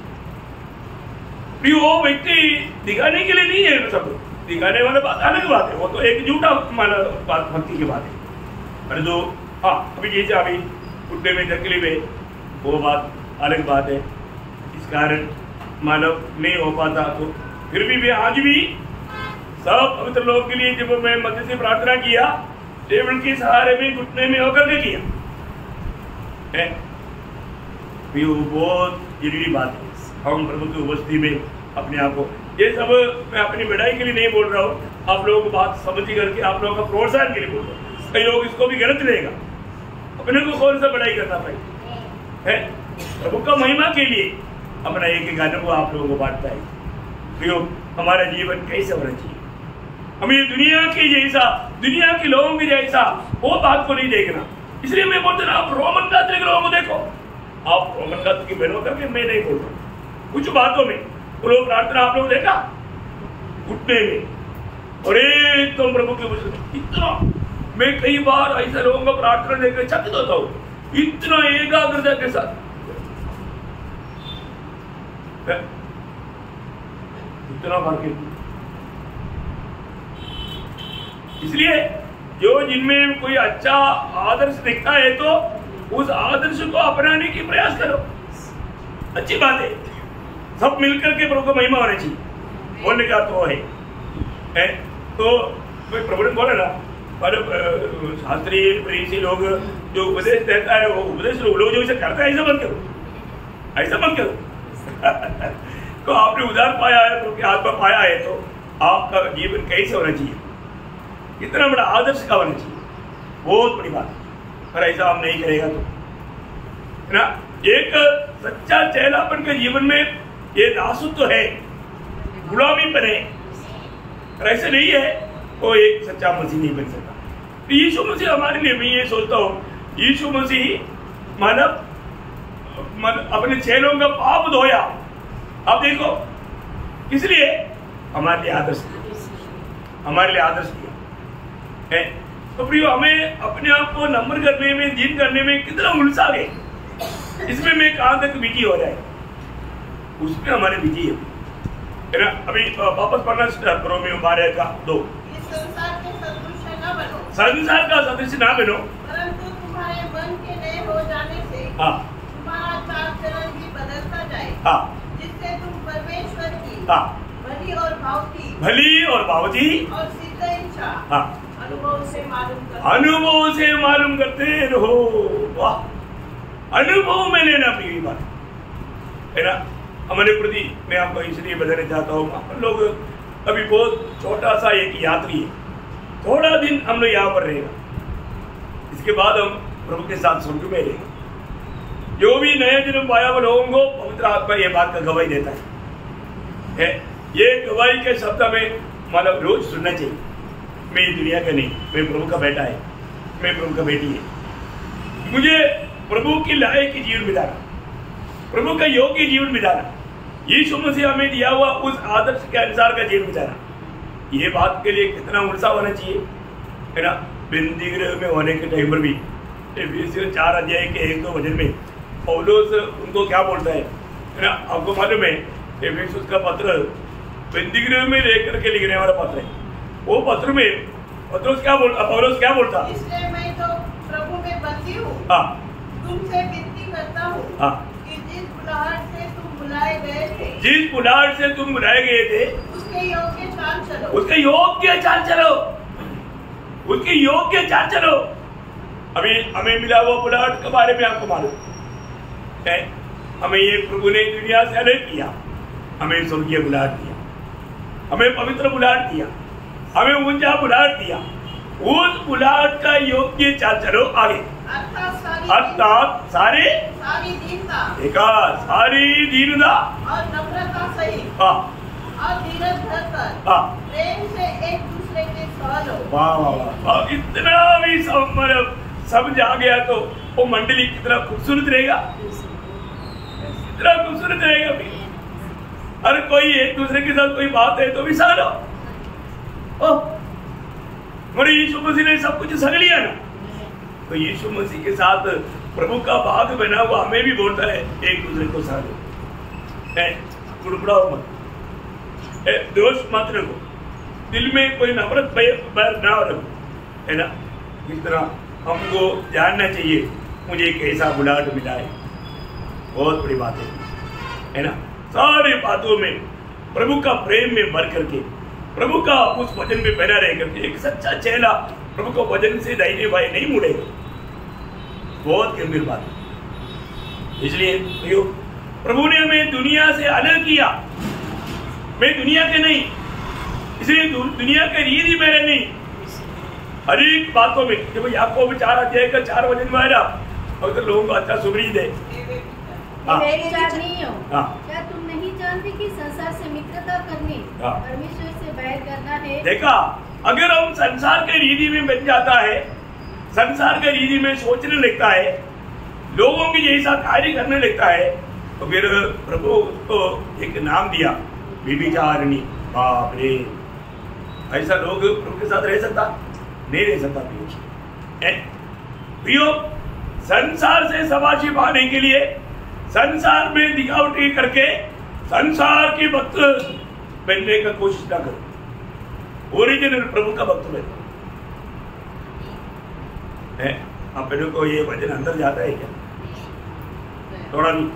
भी वो व्यक्ति दिखाने के लिए नहीं है, सब दिखाने वाला बात अलग बात है, वो तो एक झूठा माना बात भक्ति की बात है। पर जो हाँ अभी जैसे अभी घुटने में तकलीफ है वो बात अलग बात है, इस कारण मानव नहीं हो पाता। तो फिर भी मैं आज भी सब पवित्र लोगों के लिए जब मैं मध्य से प्रार्थना किया, टेबल के सहारे में घुटने में होकर के किया है, वो बहुत जरूरी बात है। हम प्रभु की उपस्थिति में अपने आप को, ये सब मैं अपनी बढ़ाई के लिए नहीं बोल रहा हूँ, आप लोगों को बात समझ करके आप लोगों का प्रोत्साहन के लिए बोल रहा हूँ। कई लोग इसको भी गलत लेगा, अपने को कौन सा बढ़ाई करना भाई है, प्रभु का महिमा के लिए अपना एक एक गानों को आप लोगों को बांटता है। प्रियो, हमारा जीवन कैसे होना चाहिए, हमें दुनिया के जैसा, दुनिया के लोगों के जैसा वो बात को नहीं देखना। इसलिए मैं बोलता ना, आप रोमन कैथोलिक लोगों को देखो, आप रोमन कैथोलिक की बहनों करके मैं नहीं बोल रहा, कुछ बातों में वो लोग प्रार्थना आप लोग देखा घुटने में, और एकदम प्रभु के वचन इतना, मैं कई बार ऐसे लोगों का प्रार्थना लेकर चकित होता हूँ, इतना एकाग्रता के साथ, इतना फर्क है। इसलिए जो जिनमें कोई अच्छा आदर्श दिखता है तो उस आदर्श को अपनाने की प्रयास करो, अच्छी बात है। सब मिलकर के प्रभु को महिमा होना चाहिए, बोलने का तो है, है? तो कोई प्रभु ने बोला ना, पर शास्त्री फरीसी लोग जो उपदेश देता है वो उपदेश लोग लोग जो इसे करता है, ऐसा मत करो, ऐसा मत करो। तो आपने उधार पाया है, तो हाथ में पाया है, तो आपका जीवन कैसे होना चाहिए, कितना बड़ा आदर्श का होना चाहिए, बहुत बड़ी बात। पर ऐसा हम नहीं करेगा तो है ना, एक सच्चा चेलापन के जीवन में ये दासत्व है, गुलामीपन है, और ऐसे नहीं है वो एक सच्चा मसीह नहीं बन सकता। तो यीशु मसीह हमारे लिए, मैं ये सोचता हूँ, यीशु मसीह मानव अपने चेलों का पाप धोया। अब देखो, इसलिए हमारे लिए आदर्श दिया, हमारे लिए आदर्श दिया है। तो प्रियो, हमें अपने आप को नम्र करने में, दीन करने में कितना उलझा गए, इसमें मैं कहां तक बिजी हो जाए, उसमें हमारे बिजी है ना। अभी वापस पढ़ना स्टार्ट करो, मैं बारह का दो, संसार के सदृश न बनो, संसार का सदृश ना बनो, परंतु तुम्हारे मन के नए हो जाने से हाँ तुम्हारा चाल चलन भी बदलता जाए, हाँ, जिससे तुम परमेश्वर की हाँ भली और भावती भली और भावती और सिद्ध इच्छा हाँ अनुभव से मालूम करते अनुभव से मालूम करते रहो। वाह, अनुभव में लेना पड़ी बात है ना। हमारे प्रति मैं आपको इसलिए बताना चाहता हूँ, हम लोग अभी बहुत छोटा सा एक यात्री है, थोड़ा दिन हम लोग यहाँ पर रहेगा, इसके बाद हम प्रभु के साथ स्वर्ग में रहेंगे। जो भी नए जन्म पाया हुआ लोगों को पवित्र आत्मा ये बात का गवाही देता है, है? ये गवाही के शब्द में मतलब रोज सुनना चाहिए, मैं दुनिया का नहीं, मैं प्रभु का बेटा है, मैं प्रभु का बेटी है, मुझे प्रभु की लायक की जीवन बिताना, प्रभु का योग्य जीवन बिताना, यीशु मसीह हमें दिया हुआ उस आदर्श के अनुसार का जीवन बिताना, ये बात के लिए कितना उत्साह होना चाहिए, है ना। बंदी गृह में होने के टाइम पर भी चार अध्याय के एक दो वचन में पौलुस उनको क्या बोलता है, है ना, आपको मालूम है, एफेसुस का पत्र बंदी गृह में लेकर के लिखने वाला पत्र है। वो पत्र में पौलुस क्या बोलता, पौलुस क्या बोलता, इसलिए मैं तो प्रभु में बंदी हूँ, हाँ तुमसे विनती करता हूँ हाँ कि जिस बुलाहट से तुम बुलाए गए थे, जिस बुलाहट से तुम बुलाए गए थे, उसके योग्य चाल चलो, उसके योग्य चाल चलो, उसके योग्य चाल चलो। अभी हमें मिला हुआ बुलाहट के बारे में आपको मालूम है, हमें ये प्रभु ने दुनिया से अलग किया, हमें स्वर्गीय बुलाहट दिया, हमें पवित्र बुलाहट दिया, हमें ऊंचा बुलाहट दिया, उस बुलाहट का योग्य चाल चलो आगे, अर्थात सारी अर्थात सारे सारी दीनता देखा सारी दीनता और नम्रता सहित हाँ और धीरज धरकर हाँ प्रेम से एक दूसरे के सह लो। वाह वाह वाह, इतना भी सब मतलब समझ आ गया तो वो मंडली कितना खूबसूरत रहेगा, कितना खूबसूरत रहेगा भी। हर कोई एक दूसरे के साथ कोई बात है तो भी सह लो। मेरे यीशु मसीह ने सब कुछ सह लिया ना, तो यीशु मसीह के साथ प्रभु का भाग बना हुआ हमें भी बोलता है एक दूसरे को सह लो, गुड़गुड़ाओ मत, दोष मत रखो, दिल में कोई नफरत बैर ना रखो, है ना। इस तरह हमको जानना चाहिए मुझे कैसा बुलाहट मिला है, बहुत बड़ी बात है, है ना। सारी बातों में प्रभु का प्रेम में भर करके, प्रभु का उस वचन में बना रह करके, एक सच्चा चेला प्रभु को वचन से दाहिने बाएं नहीं मुड़ेगा, बहुत गंभीर बात है। इसलिए प्रियो, प्रभु ने हमें दुनिया से अलग किया, मैं दुनिया के नहीं, इसलिए दुनिया के रीति मेरे नहीं, हर एक बातों में। जब याकूब चार अध्याय का चार वचन में आया, अगर लोगों को अच्छा सुगरीत है, हाँ नहीं हो, हाँ क्या तुम नहीं जानते कि संसार से मित्रता करने हाँ। परमेश्वर से बैर करना है। देखा, अगर हम संसार के रीति में बन जाता है, संसार के रीति में सोचने लगता है, लोगों की जैसा कार्य करने लगता है, तो फिर प्रभु को एक नाम दिया, व्यभिचारिणी। बाप रे, ऐसा लोग प्रभु के साथ रह सकता नहीं रह सकता प्रियो। संसार से समाजी पाने के लिए संसार में दिखावटी करके संसार के भक्त बनने का कोशिश ना करो, ओरिजिनल प्रभु का भक्त बनो। आप मेरे को ये वचन अंदर जाता है क्या? थोड़ा भी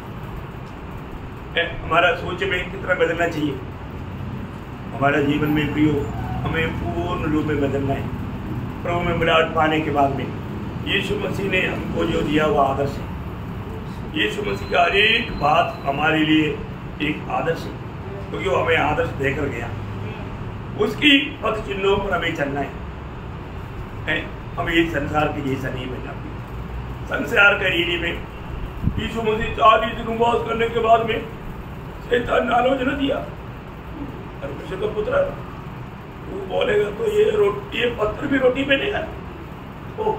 हमारा सोच में कितना बदलना चाहिए हमारा जीवन में प्रियो, हमें पूर्ण रूप में बदलना है। प्रभु में मिलावट पाने के बाद में यीशु मसीह ने हमको जो दिया हुआ आदर्श है, यीशु मसीह का हर एक बात हमारे लिए एक आदर्श है, क्योंकि वो हमें आदर्श देकर गया। उसकी पथ चिन्हों पर हमें चलना है। हमें ये संसार के जैसा नहीं बनना। संसार का रीति में यीशु मसीह चालीस दिन उपवास करने के बाद में शैतान ने आलोचना दिया, परमेश्वर का पुत्र है, तू बोलेगा तो ये रोटी ये पत्थर भी रोटी बनेगा। ओ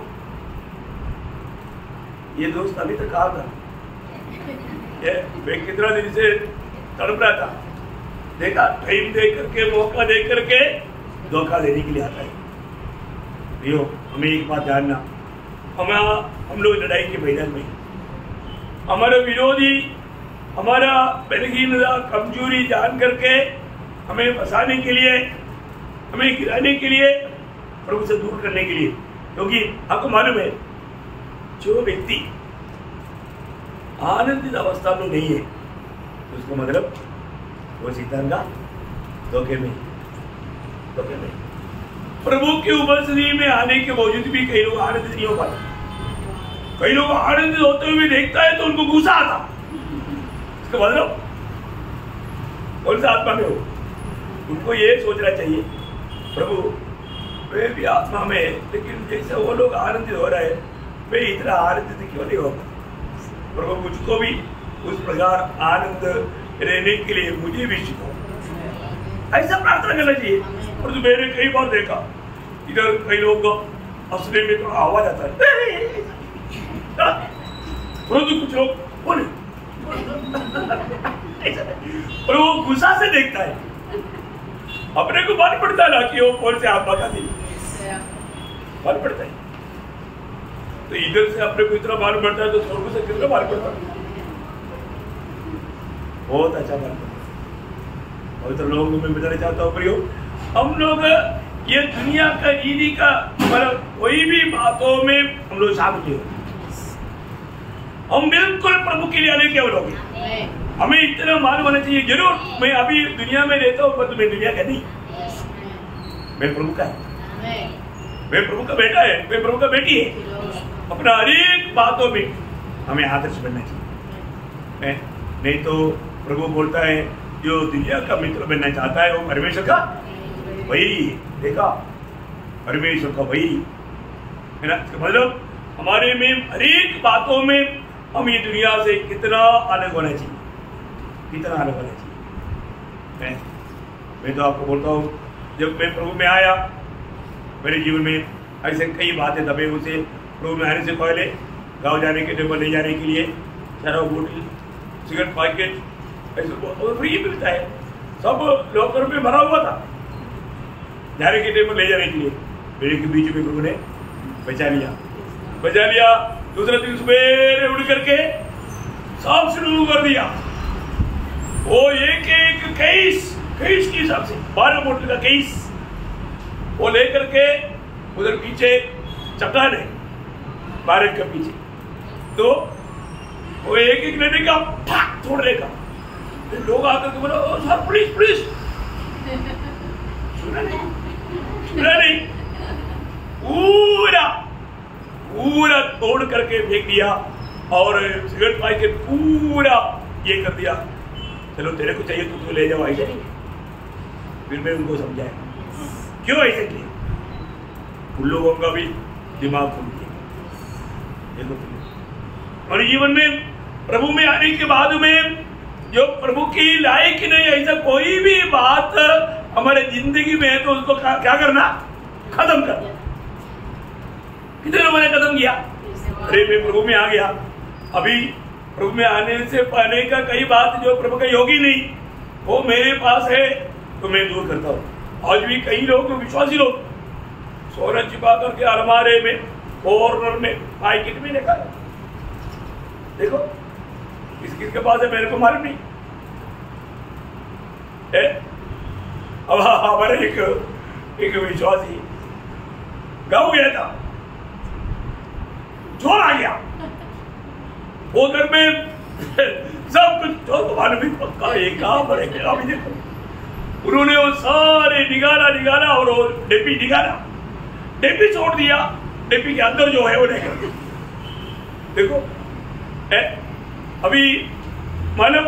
ये दोस्त अभी तक कहा था, मैं कितना दिन से तड़प रहा था, देखा टाइम दे करके मौका दे करके धोखा देने के लिए आता है। यो हमें एक बात जानना, हमारा हम लोग लड़ाई के मैदान में हमारा विरोधी हमारा बलहीनता कमजोरी जान करके हमें फंसाने के लिए, हमें गिराने के लिए, प्रभु से दूर करने के लिए। क्योंकि आपको मालूम है जो व्यक्ति आनंदित अवस्था में नहीं है उसका मतलब वो शैतान का धोखे में धोखे में प्रभु की उपस्थिति में आने के बावजूद भी कई लोग आनंदित नहीं हो पाते। कई लोग आनंदित होते हुए देखता है तो उनको गुस्सा आता। इसका मतलब कौन सा आत्मा में हो, उनको ये सोचना चाहिए प्रभु वे भी आत्मा में, लेकिन जैसे वो लोग आनंदित हो रहे हैं वे इतना आनंदित क्यों नहीं हो पाते। प्रभु मुझको भी उस प्रकार आनंद रहने के लिए मुझे भी सिखाओ, ऐसा प्रार्थना करना चाहिए। और तो मैंने कई बार देखा इधर कई लोगों को हंसने में थोड़ा आवाज आता है, परंतु कुछ लोग बोले और वो गुस्सा से देखता है। अपने को मालूम पड़ता है ना कि वो कौन से आत्मा का दिल मालूम पड़ता है। तो इधर से अपने को इतना मालूम पड़ता है तो स्वर्ग से कितना मालूम पड़ता है, बहुत अच्छा मालूम पड़ता है। और तो लोगों में बताना चाहता हूँ प्रियो, हम लोग ये दुनिया का रीति का मतलब कोई भी बातों में हम लोग शामिल नहीं होते। हम बिल्कुल प्रभु के लिए आने के लोग हैं। हमें इतना मालूम होना चाहिए, जरूर मैं अभी दुनिया में रहता हूँ पर मैं दुनिया का नहीं, मैं प्रभु का है, मैं प्रभु का बेटा है, मैं प्रभु का बेटी है। अपना हर एक बातों में हमें आदर्श बनना चाहिए। नहीं तो प्रभु बोलता है जो दुनिया का मित्र बनना चाहता है वो परमेश्वर का वही, देखा परमेश्वर का वही है ना। मतलब हमारे में हर एक बातों में हम ये दुनिया से कितना अलग होना चाहिए, कितना अलग होना चाहिए। मैं, मैं तो आपको बोलता हूँ जब मैं प्रभु में आया मेरे जीवन में ऐसे कई बातें दबे उसे प्रभु में आने से पहले गाँव जाने के टेबल ले जाने के लिए शराब बोतल सिगरेट पैकेट ऐसे फ्री मिलता है, सब लॉकर में भरा हुआ था। जाने के टेबल ले जाने के लिए मेरे के बीच में प्रभु ने बचा लिया बचा लिया दूसरे दिन सुबह उड़ करके सब शुरू कर दिया। वो एक एक केस केस के हिसाब से बारह बोतल का केस वो लेकर के उधर पीछे चट्टान है बारह के पीछे, तो वो एक एक लेने का फाक तोड़ने का। लोग आकर के बोला ओ सर प्लीज प्लीज, सुना नहीं सुना नहीं, पूरा पूरा तोड़ करके फेंक दिया और सिगरेट पाई के पूरा ये कर दिया। चलो तेरे को चाहिए तो तू ले जाओ ऐसे नहीं। फिर मैं उनको समझाया क्यों ऐसे किया, उन लोगों का भी दिमाग खुल गया। और जीवन में प्रभु में आने के बाद में जो प्रभु की लायक नहीं, ऐसा कोई भी बात हमारे जिंदगी में है तो उसको क्या करना, खत्म करना। कितने लोगों ने खत्म किया, अरे मैं प्रभु में आ गया, अभी प्रभु में आने से पहले का कई बात जो प्रभु का योगी नहीं वो मेरे पास है तो मैं दूर करता हूँ। आज भी कई लोग विश्वासी लोग सोना छिपा करके अलमारे में, कॉर्नर में, पैकेट में रखा है। देखो किस किस के पास है मेरे को मालूम नहीं है। अब हमारे एक एक विश्वासी गाँव गया था, चोर आ गया, वो घर में सब कुछ चोर को मालूम ही पक्का एक काम बड़ेगा। अभी देखो उन्होंने वो सारे निकाला निकाला और वो डेपी निकाला, डेपी छोड़ दिया, डेपी के अंदर जो है वो नहीं। देखो ए, अभी मालूम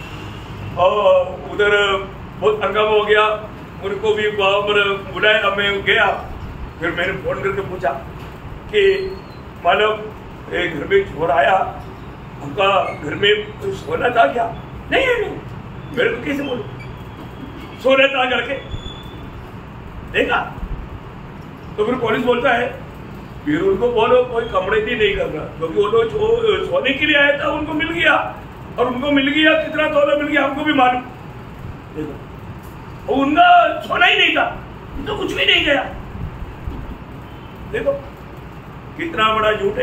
उधर बहुत हंगामा हो गया, उनको भी बुलाया, मैं गया, फिर मैंने फोन करके पूछा कि मालूम एक घर में चोर आया, हमका घर में कुछ सोना था क्या? नहीं नहीं, मेरे को कैसे बोलूं सोना था करके। देखा तो फिर पुलिस बोलता है फिर उनको बोलो कोई कमड़ेती नहीं करना, क्योंकि वो लोग सोने के लिए आया था, उनको मिल गया, और उनको मिल गया कितना तोला मिल गया हमको भी मालूम। देखो उनका सोना ही नहीं था, तो कुछ भी नहीं गया। देखो कितना बड़ा झूठ है।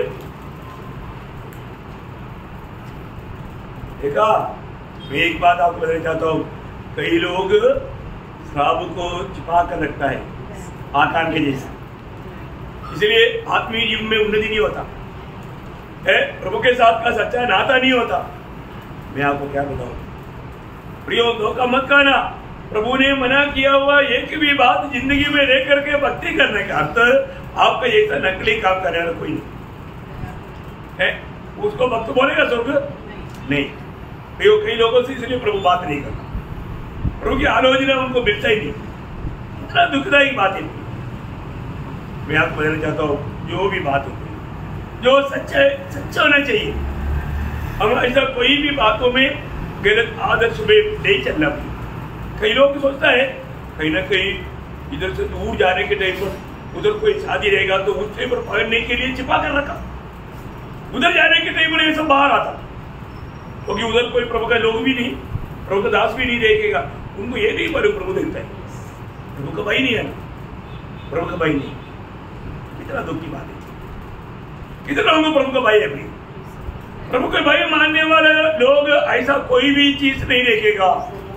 देखा, मैं एक बात आपको बताना चाहता हूँ, कई लोग शराब को छिपा कर रखता है आकान के जैसा, इसलिए आत्मीय जीवन में उन्नति नहीं होता है, प्रभु के साथ का सच्चा नाता नहीं होता। मैं आपको क्या बताऊं, प्रियो धोखा मत खाना। प्रभु ने मना किया हुआ एक भी बात जिंदगी में रह करके भक्ति करने का अर्थ आपका जैसा नकली काम करने वाला कोई नहीं है, उसको भक्त बोलेगा स्वर्ग नहीं। प्रियो कई लोगों से इसलिए प्रभु बात नहीं करता, प्रभु की आलोचना उनको मिलता ही नहीं, इतना दुखदायी बात है। मैं आपको बताना चाहता हूँ, जो भी बात होती है जो सच्चा सच्चा होना चाहिए। हम ऐसा कोई भी बातों में गलत आदर्श में नहीं चलना चाहिए। कई लोग सोचता है कहीं ना कहीं इधर से दूर जाने के टाइम पर उधर कोई शादी रहेगा तो उस टाइम पर पकड़ने के लिए छिपा कर रखा, उधर जाने के टाइम पर ये सब बाहर आता, क्योंकि तो उधर कोई प्रभु का लोग भी नहीं, प्रभु का दास भी नहीं देखेगा, उनको ये नहीं मालूम प्रभु देखता है, प्रभु का भाई नहीं है ना, प्रभु का भाई नहीं। कितना दुख की बात है, कितना लोगों को प्रभु का भाई है भाई, प्रभु के भाई मानने वाले लोग ऐसा कोई भी चीज नहीं देखेगा।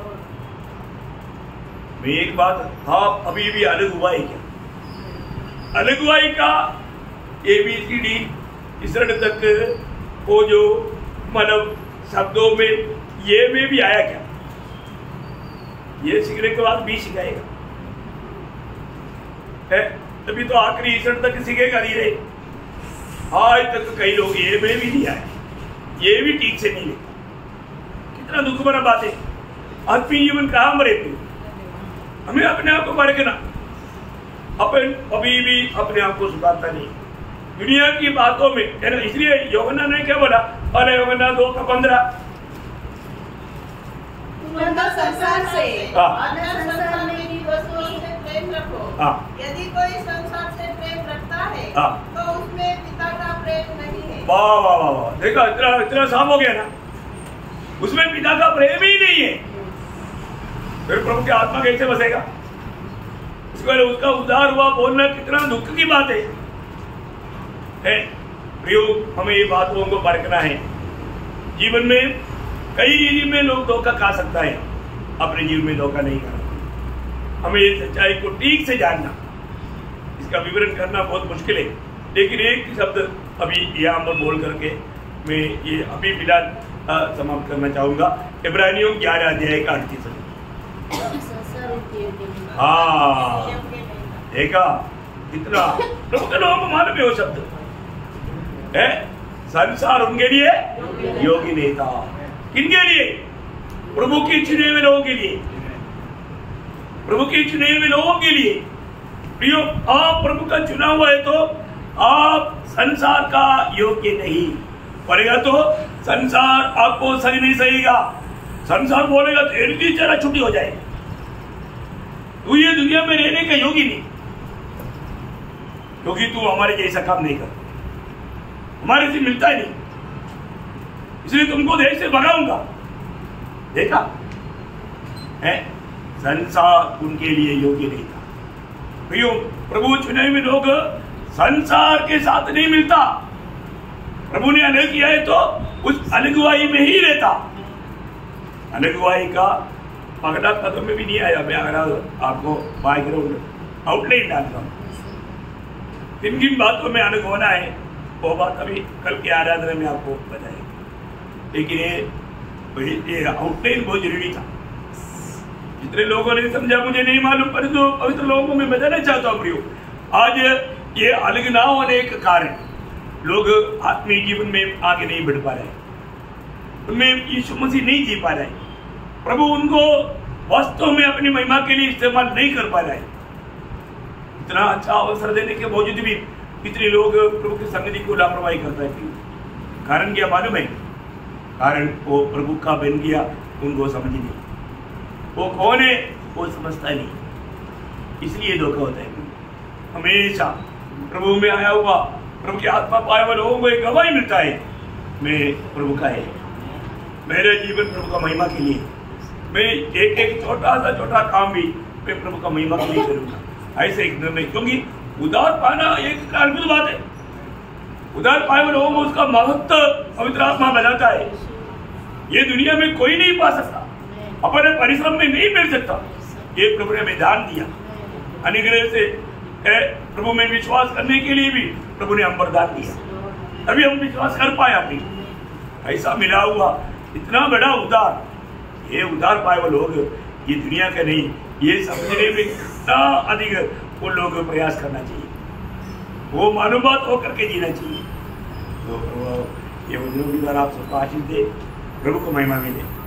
मैं एक बात, हाँ अभी भी अलग हुआ है क्या? अलग हुआ है का ए बी सी डी इसरण तक वो जो मतलब शब्दों में ये में भी आया क्या? ये सीखने के बाद भी सिखाएगा है, तभी तो आखिरी इसरण तक सीखेगा धीरे। आज तक कई लोग ये में भी नहीं आए, ये भी ठीक से नहीं लिखा। कितना दुख भरा बात है। आत्मीय जीवन कहाँ मरे थे? हमें अपने आप को परखना, अपन अभी भी अपने आप को सुधारता नहीं दुनिया की बातों में, है ना। इसलिए यूहन्ना ने क्या बोला, अरे यूहन्ना दो का पंद्रह संसार से हाँ। संसार में की वस्तुओं से प्रेम रखो। हाँ। यदि कोई संसार से प्रेम रखता है हाँ। तो उसमें पिता का प्रेम नहीं है। वाह वाह वाह वाह, देखा इतना इतना साफ हो गया ना, उसमें पिता का प्रेम ही नहीं है, फिर प्रभु की आत्मा कैसे बसेगा? इसको उसका उद्धार हुआ बोलना कितना दुख की बात है, है? प्रियो, हमें ये बातों को परखना है। जीवन में कई चीज में लोग धोखा खा सकता है, अपने जीवन में धोखा नहीं करना। हमें ये सच्चाई को ठीक से जानना, इसका विवरण करना बहुत मुश्किल है, लेकिन एक शब्द अभी यहाँ पर बोल करके मैं ये अभी फिलहाल समाप्त करना चाहूंगा। इब्रानियों ग्यारह अध्याय का अड़तीस। हाँ, देखा कितना प्रभु के लोगों को मालूम है वो शब्द है। संसार उनके लिए योगी नहीं था, किनके लिए? प्रभु के चुने हुए लोगों के लिए, प्रभु के चुने हुए लोगों के लिए। प्रियो, आप प्रभु का चुना हुआ है तो आप संसार का योग्य नहीं पड़ेगा, तो संसार आपको सही नहीं सहेगा। संसार बोलेगा तेरी जरा छुट्टी हो जाएगी, तू ये दुनिया में रहने का योगी नहीं, क्योंकि तू हमारे जैसा काम नहीं कर, हमारे से मिलता ही नहीं, इसलिए तुमको देश से भगाऊंगा। देखा है, संसार उनके लिए योग्य नहीं था। प्रियो, प्रभु चुने हुए लोग संसार के साथ नहीं मिलता। प्रभु ने अलग किया है तो उस अलगवाई में ही रहता। अलगवाई का पगड़ा कदम में भी नहीं आया। मैं अगर आपको बैकग्राउंड आउटलाइन डालता हूँ, किन किन बातों में अलग होना है वो बात अभी कल के आराधना में आपको बताएंगे। लेकिन ये ये आउटलाइन बहुत जरूरी था। जितने लोगों ने समझा मुझे नहीं मालूम, पर जो पवित्र लोगों में बताना चाहता हूँ प्रियो, आज ये अलग ना होने के कारण लोग आत्मीय जीवन में आगे नहीं बढ़ पा रहे, उनमें यीशु मसीह नहीं जी पा रहे। प्रभु उनको वास्तव में अपनी महिमा के लिए इस्तेमाल नहीं कर पा रहे। इतना अच्छा अवसर देने के बावजूद भी कितने लोग प्रभु की संगति को लापरवाही करता है। कारण क्या मालूम है? कारण वो प्रभु का बन गया, उनको समझ नहीं। वो कौन है वो समझता नहीं, इसलिए धोखा होता है। हमेशा प्रभु में आया हुआ, प्रभु की आत्मा पाए हुए लोगों को एक गवाही मिलता है, मैं प्रभु का है, मेरे जीवन प्रभु का महिमा के लिए, मैं एक एक छोटा सा छोटा काम भी मैं प्रभु का महिमा के लिए करूंगा। ऐसे एक निर्णय, क्योंकि उदार पाना एक अद्भुत बात है। उदार पाए हुए लोगों को उसका महत्व पवित्र आत्मा बताता है। ये दुनिया में कोई नहीं पा सकता, अपने परिश्रम में नहीं मिल सकता। ये प्रभु ने हमें दान दिया अनुग्रह से। प्रभु में विश्वास करने के लिए भी प्रभु ने हम वरदान दिया, तभी हम विश्वास कर पाए। अपनी ऐसा मिला हुआ इतना बड़ा उदार, ये उदार पाए हुए लोग ये दुनिया के नहीं, ये समझने में इतना अधिक उन लोगों को प्रयास करना चाहिए, वो मानवबात होकर के जीना चाहिए। तो प्रभु ये वचनों के द्वारा आप सबको आशीष दे, प्रभु को महिमा मिले।